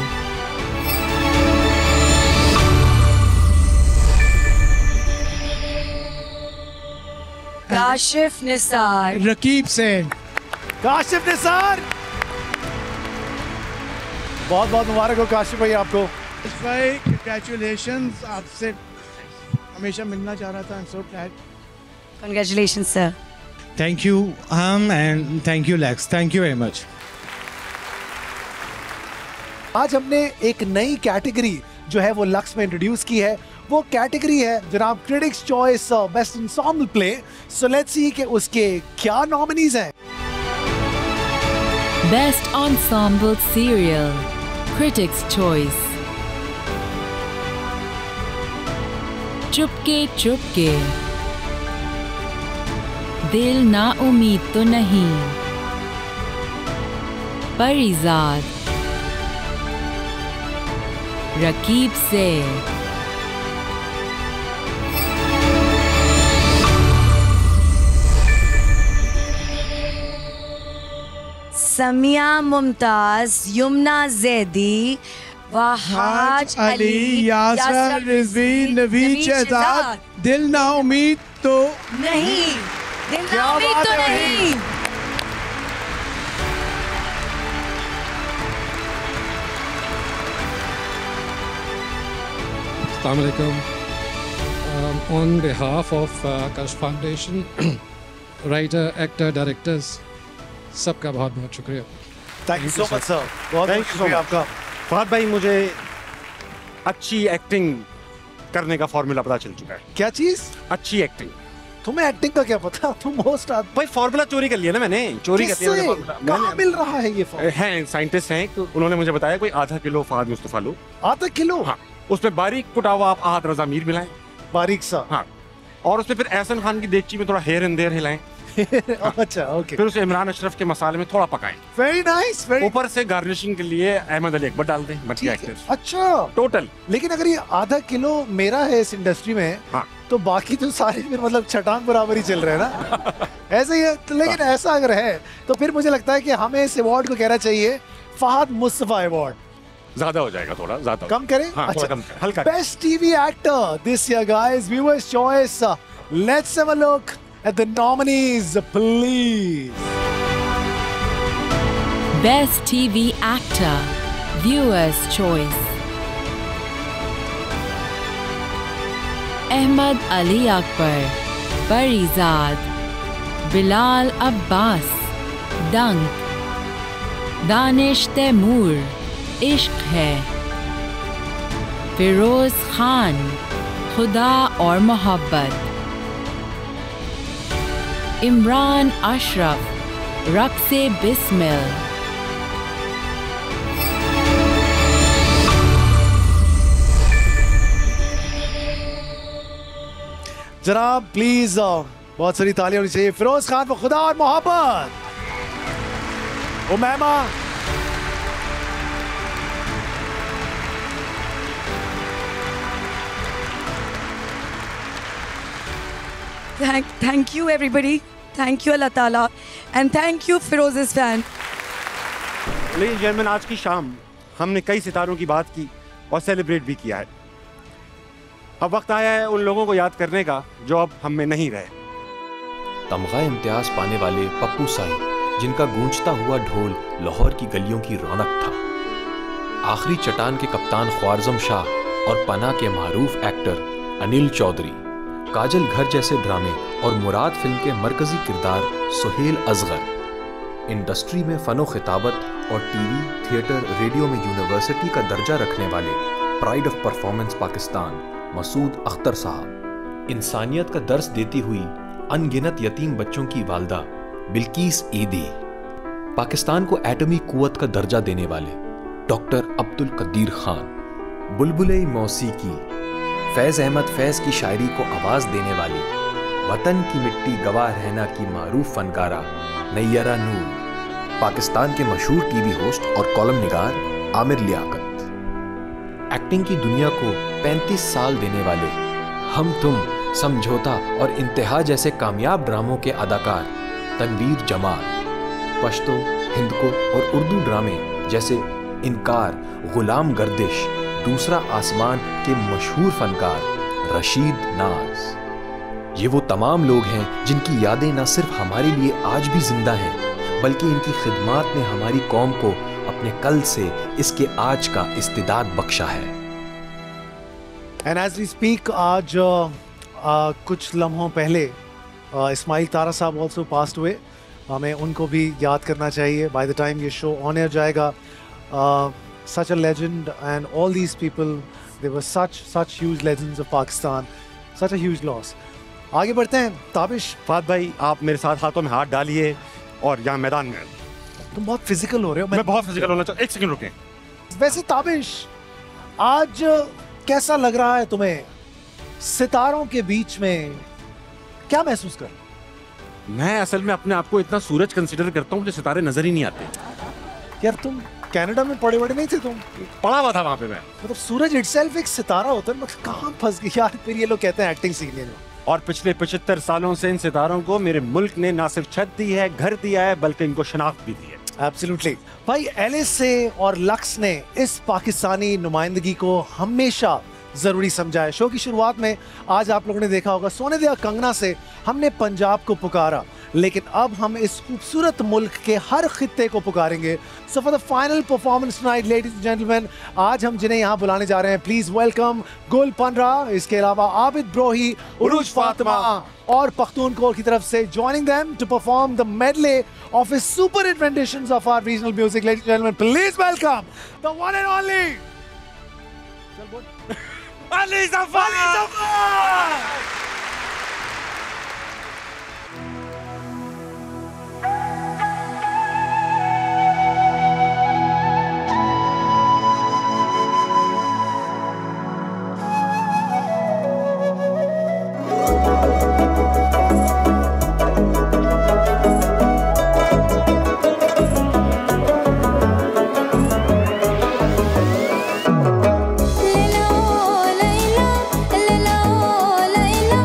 काशिफ निसार, रकीब सेन। काशिफ निसार, बहुत बहुत मुबारक हो काशिफ भाई आपको। भाई कंग्रेचुलेशंस, आपसे हमेशा मिलना चाह रहा था। I am so glad. Congratulations, sir. Thank you Hum and thank you Lux, thank you very much. आज हमने एक नई कैटेगरी जो है वो लक्स में इंट्रोड्यूस की है। वो कैटेगरी है जनाब critics choice best ensemble play. So let's see कि उसके क्या नॉमिनीज हैं। Best Ensemble Serial, Critics' Choice. Chupke Chupke, दिल ना उम्मीद तो नहीं। परीजाद, रकीब से। समिया मुमताज, युमना जैदी, वहाज अली, यासर रिजवी, नवीद शहजाद, दिल ना उम्मीद तो नहीं। दिल ना उम्मीद तो नहीं। Assalamu alaikum. Um, on behalf of uh, Akash Foundation, writer, actor, directors, सबका बहुत बहुत शुक्रिया। Thank you so much sir, बहुत बहुत शुक्रिया आपका। फहद भाई, मुझे अच्छी एक्टिंग करने का फॉर्मूला पता चल चुका है। क्या चीज? अच्छी एक्टिंग। तुम्हें एक्टिंग का क्या पता? तुम मोस्ट भाई फॉर्मूला चोरी कर लिया ना मैंने। चोरी कर लिया। कहाँ मिल रहा है ये फॉर्मूला? हैं साइंटिस्ट हैं, तो उन्होंने मुझे बताया कोई आधा किलो फहद मुस्तफा लो। आधा किलो? हाँ, उसमें बारीक कुटा हुआ आप आहत रजा मीर मिलाएं। बारीक सा? हाँ, और उसमें फिर एहसन खान की देगची में थोड़ा हेयर एंड देयर हिलाएं। अच्छा, ओके। फिर उसे इमरान अशरफ के मसाले में थोड़ा पकाएं। Very nice, very. ऊपर से गार्निशिंग के लिए अहमद अली अकबर डाल दें। बच गया एक्टर। अच्छा, टोटल। लेकिन अगर ये आधा किलो मेरा है इस इंडस्ट्री में, हाँ, तो बाकी तो सारे फिर मतलब छटांग बराबर ही चल रहे हैं ना। ऐसे ही है। तो लेकिन ऐसा अगर है तो फिर मुझे लगता है कि हमें इस अवार्ड को कहना चाहिए फहद मुस्तफा अवार्ड। ज्यादा हो जाएगा, थोड़ा ज्यादा कम करें। हाँ, अच्छा, कम हल्का। Best TV actor this year guys, viewers choice. Let's have a look And the nominees, please. Best T V Actor, Viewers' Choice. Ahmed Ali Akbar, Parizad. Bilal Abbas, Dunk. Danish Taimur, Ishq Hai. Feroz Khan, Khuda aur Mohabbat. Imran Ashraf, Raqse Bismil. जनाब please बहुत सारी तालियां होनी चाहिए Firoz Khan for Khuda Aur Mohabbat. Umaima, Thank, thank you everybody. Thank you Allah Ta'ala. And thank you Firoz's fan. Ladies and gentleman, आज की शाम हमने कई सितारों की बात की और सेलिब्रेट भी किया है. अब वक्त आया है उन लोगों को याद करने का जो अब हम में नहीं रहे. तमगा इम्तियाज पाने वाले पप्पू साई, जिनका गूंजता हुआ ढोल लाहौर की गलियों की रौनक था. आखिरी चट्टान के कप्तान ख्वारज़म शाह और पना के मारूफ एक्टर अनिल चौधरी. काजल घर जैसे ड्रामे और मुराद फिल्म के मरकजी किरदार सुहेल असगर. इंडस्ट्री में फनो खिताबत और टीवी, थिएटर, रेडियो में यूनिवर्सिटी का दर्जा रखने वाले pride of performance Pakistan Masood Akhtar साहब. इंसानियत का दर्स देती हुई अनगिनत यतीम बच्चों की वालदा बिल्किस ईदी. पाकिस्तान को एटमी कुव्वत का दर्जा देने वाले डॉक्टर अब्दुल कदीर खान. बुलबुले मौसीकी फैज़ अहमद फैज़ की शायरी को आवाज़ देने वाली वतन की मिट्टी गवाह रहना की मारूफ फनकारा नैयरा नूर. पाकिस्तान के मशहूर टीवी होस्ट और कॉलम निगार आमिर लियाकत. एक्टिंग की दुनिया को पैंतीस साल देने वाले हम तुम, समझौता और इंतहा जैसे कामयाब ड्रामों के अदाकार तनवीर जमाल. पश्तो, हिंदको और उर्दू ड्रामे जैसे इनकार, गुलाम गर्दिश, दूसरा आसमान के मशहूर फनकार रशीद नाज. ये वो तमाम लोग हैं जिनकी यादें न सिर्फ हमारे लिए आज भी जिंदा हैं, बल्कि इनकी खिदमात ने हमारी कौम को अपने कल से इसके आज का इस्तिदाद बख्शा है. एंड एज वी स्पीक आज uh, uh, कुछ लम्हों पहले uh, इस्माइल तारा साहब ऑल्सो पास्ड हुए. हमें उनको भी याद करना चाहिए. बाय द टाइम ये शो ऑन एयर जाएगा, uh, such a legend and all these people, they were such such huge legends of Pakistan. Such a huge loss. आगे बढ़ते हैं. ताबिश, फात भाई, आप मेरे साथ हाथों में हाथ डालिए और यहाँ मैदान में. तुम बहुत फिजिकल हो रहे हो. मैं, मैं बहुत फिजिकल होना चाहता हूँ. एक सेकंड रुकें. वैसे ताबिश, आज कैसा लग रहा है तुम्हें सितारों के बीच में? क्या महसूस कर? मैं असल में अपने आप को इतना सूरज कंसिडर करता हूँ, मुझे सितारे नजर ही नहीं आते. यार तुम कनाडा में पड़े बड़े नहीं थे? तुम पढ़ा हुआ था वहाँ पे मैं. मतलब सूरज इटसेल्फ एक सितारा होता है. मतलब कहाँ फंस गई यार. फिर ये लोग कहते हैं एक्टिंग सीख लेना. और पिछले पचहत्तर सालों से इन सितारों को मेरे मुल्क ने ना सिर्फ छत दी है, घर दिया है, बल्कि इनको शनाख्त भी दी है. एब्सोल्युटली भाई. एलिस से और लक्स ने इस पाकिस्तानी नुमाइंदगी को हमेशा जरूरी समझा है. शो की शुरुआत में आज आप लोगों ने देखा होगा, सोने दिया कंगना से हमने पंजाब को पुकारा, लेकिन अब हम इस खूबसूरत मुल्क के हर खित्ते को पुकारेंगे. So for the final performance tonight ladies and gentleman, आज हम जिन्हें यहाँ बुलाने जा रहे हैं, प्लीज वेलकम गुल पंडरा, इसके अलावा आबिद ब्रोही, उरूज फातिमा और पख्तूनखोर की तरफ से. Joining them to perform the medley of his super hit renditions of our regional music. Ladies and gentleman, please welcome the one and only Ali Zafar. Laila Laila Laila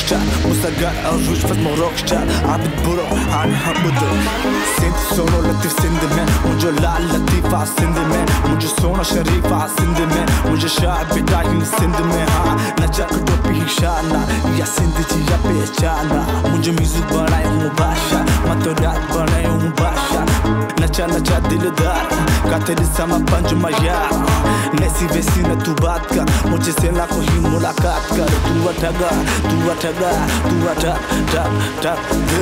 rockstar Musagar Arush bas mo rockstar Abid buro aan hamud Sindh sono latif sindh mein Mujhe laal latifa sindh mein Mujhe sona sharifa sindh mein Mujhe shah bidayin sindh mein haan Nacha kudopi shana Ya sindh ji ya pehchana Mujhe music banaye hu basha Mato raat banaye hu basha Nacha nacha dildar Ka teri sama panj mayar Naisi वैसी न तू बात कर मुझसे लाखों ही मुलाकात कर तू अठगा तू अठगा तू अठग ठग ठग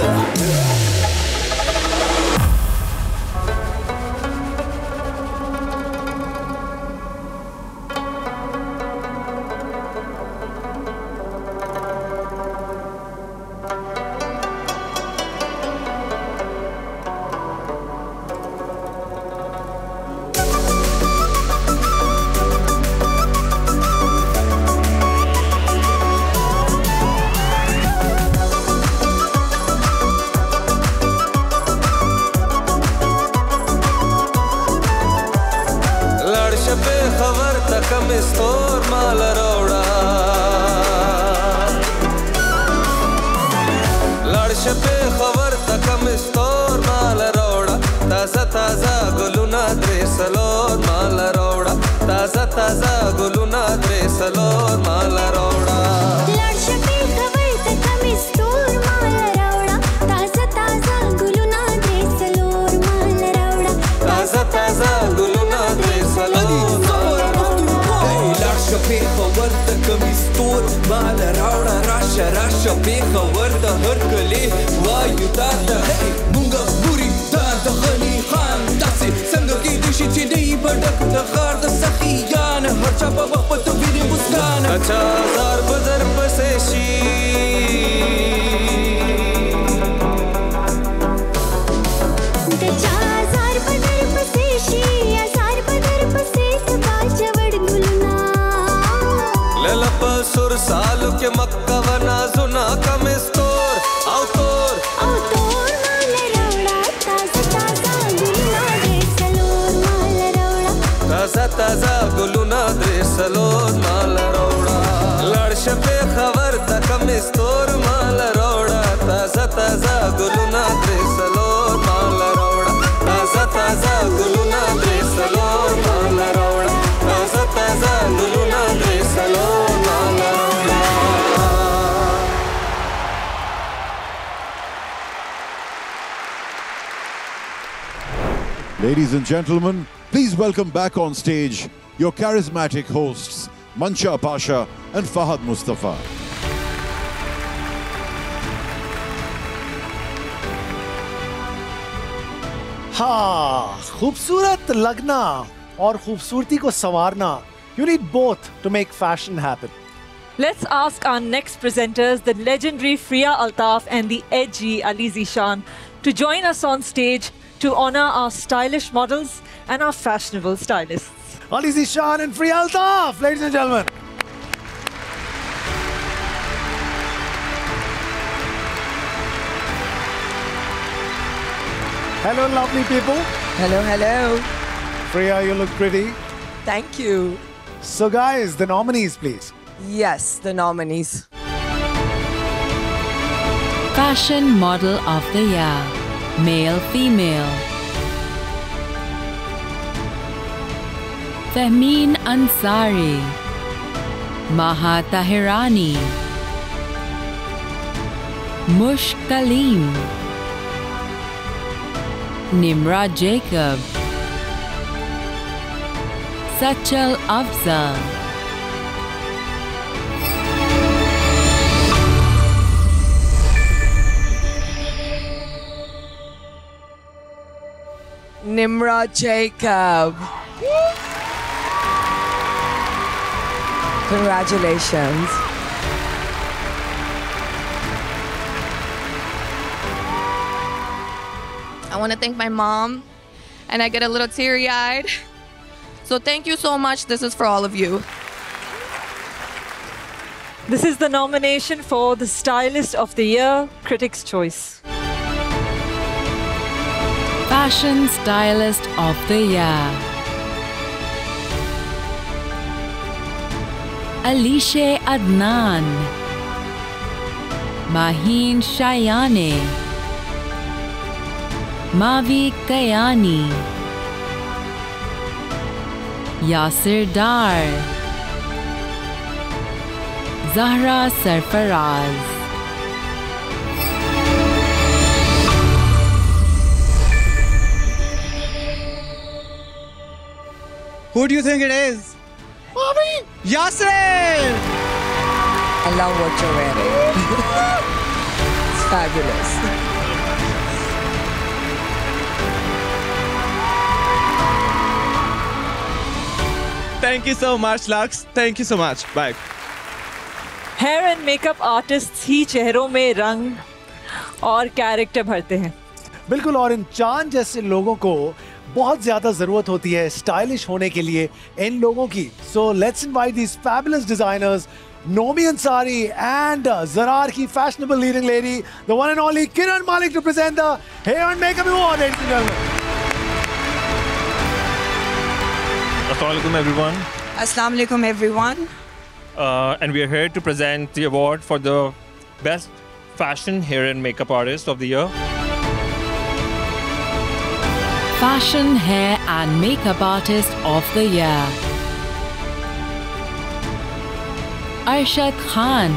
Ladies and gentlemen, please welcome back on stage your charismatic hosts, Mancha Pasha and Fahad Mustafa. हाँ, खूबसूरत लगना और खूबसूरती को संवारना. You need both to make fashion happen. Let's ask our next presenters, the legendary Fria Altaf and the edgy Ali Zishan, to join us on stage to honor our stylish models and our fashionable stylists. Ali Zishan and Fria Altaf, ladies and gentlemen. Hello, lovely people. Hello, hello. Fria, you look pretty. Thank you. So guys, the nominees, please. Yes, the nominees. Fashion Model of the Year. Male, female. Fahmeen Ansari. Maha Tahirani. Mush Kaleem. Nimra Jacob. Sachal Afzal. Nimra Jacob. Congratulations. I want to thank my mom, and I get a little teary-eyed. So thank you so much. This is for all of you. This is the nomination for the Stylist of the Year, Critics' Choice. Fashion Stylist of the Year. Alicia Adnan. Maheen Shayane, Mavi Kayani, Yasir Dar, Zahra Sarfaraz. Who do you think it is? Mommy! Yasir! I love what you're wearing. It's fabulous. Thank you so much, Lux. Thank you so much. Bye. Hair and makeup artist ही चेहरों में रंग और character भरते हैं। बिल्कुल, और इन चांद जैसे लोगों को बहुत ज्यादा जरूरत होती है स्टाइलिश होने के लिए इन लोगों की। So let's invite these fabulous designers, Nomi Ansari and uh, Zarar ki fashionable leading lady, the one and only Kiran Malik, to present the Hair and Makeup Award, ladies and gentlemen. Assalamualaikum everyone. Assalamualaikum everyone. Uh, and we are here to present the award for the Best Fashion Hair and Makeup Artist of the Year. Fashion Hair and Makeup Artist of the Year. Arshad Khan,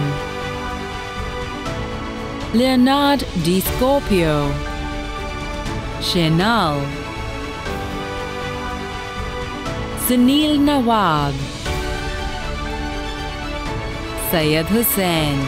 Leonard DiScorpio, Chanel, Sunil Nawab, Syed Hussain.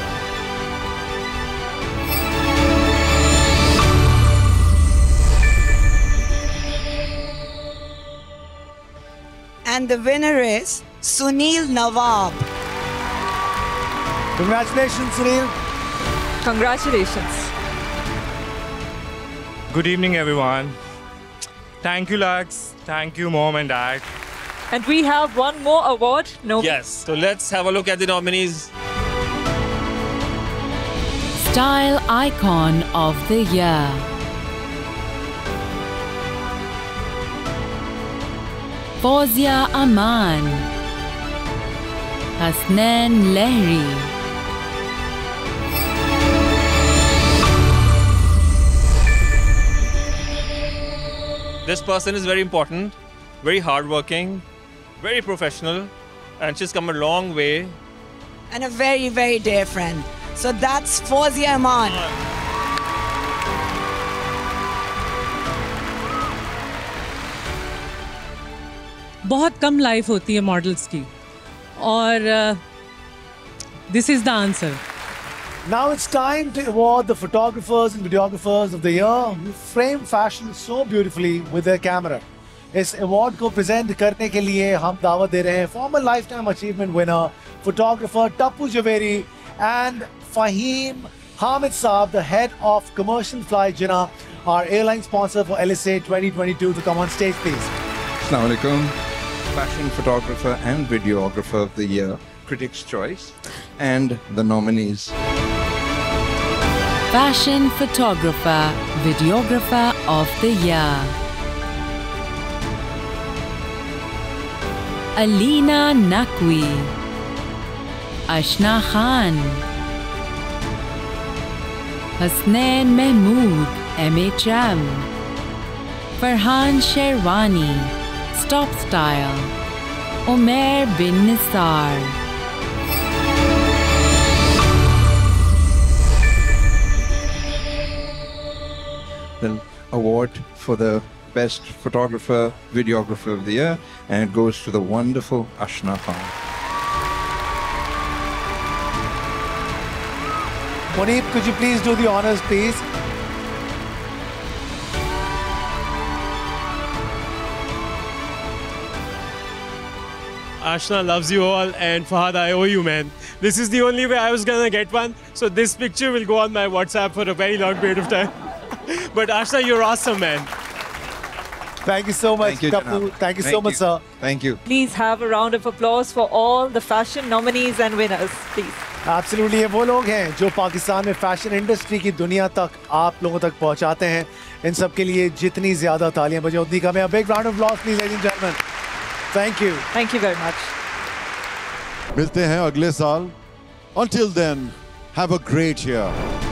And the winner is Sunil Nawab. Congratulations, Sunil. Congratulations. Good evening, everyone. Thank you, Lux. Thank you, Mom and Dad. And we have one more award. No. Yes. So let's have a look at the nominees. Style Icon of the Year. Fawzia Aman, Hasnain Lahiri. This person is very important, very hardworking, very professional, and she's come a long way. And a very, very dear friend. So that's Fawzia Aman. बहुत कम life होती है models की और this is the answer. Now it's time to award the photographers and videographers of the year who frame fashion so beautifully with their camera. इस award को present करने के लिए हम दावत दे रहे हैं former lifetime achievement winner photographer Tappu Javeri and Fahim Hamid Saab, the head of Commercial Fly Jinnah, our airline sponsor for L S A twenty twenty-two, to come on stage, please. Assalamu alaikum. Fashion photographer and videographer of the year, Critics' Choice, and the nominees. Fashion Photographer, Videographer of the Year. Alina Naqvi, Ashna Khan, Hasnain Mahmood, M H M, Farhan Sherwani, Stop Style, Umair bin Nisar. The award for the best photographer, videographer of the year, and it goes to the wonderful Ashna Khan. Moneep, could you please do the honors, please? Ashna loves you all, and Fahad, I owe you, man. This is the only way I was gonna get one, so this picture will go on my WhatsApp for a very long period of time. But Ashna, you're awesome, man. Thank you so much, Thank you, Tappu. Janab. Thank you so Thank much, you. sir. Thank you. Please have a round of applause for all the fashion nominees and winners, please. Absolutely, ये वो लोग हैं जो पाकिस्तान में fashion industry की दुनिया तक आप लोगों तक पहुंचाते हैं. इन सब के लिए जितनी ज्यादा तालियां बजे उतनी कम है. A big round of applause, please, ladies and gentlemen. Thank you. Thank you very much. मिलते हैं अगले साल. Until then, Have a great year.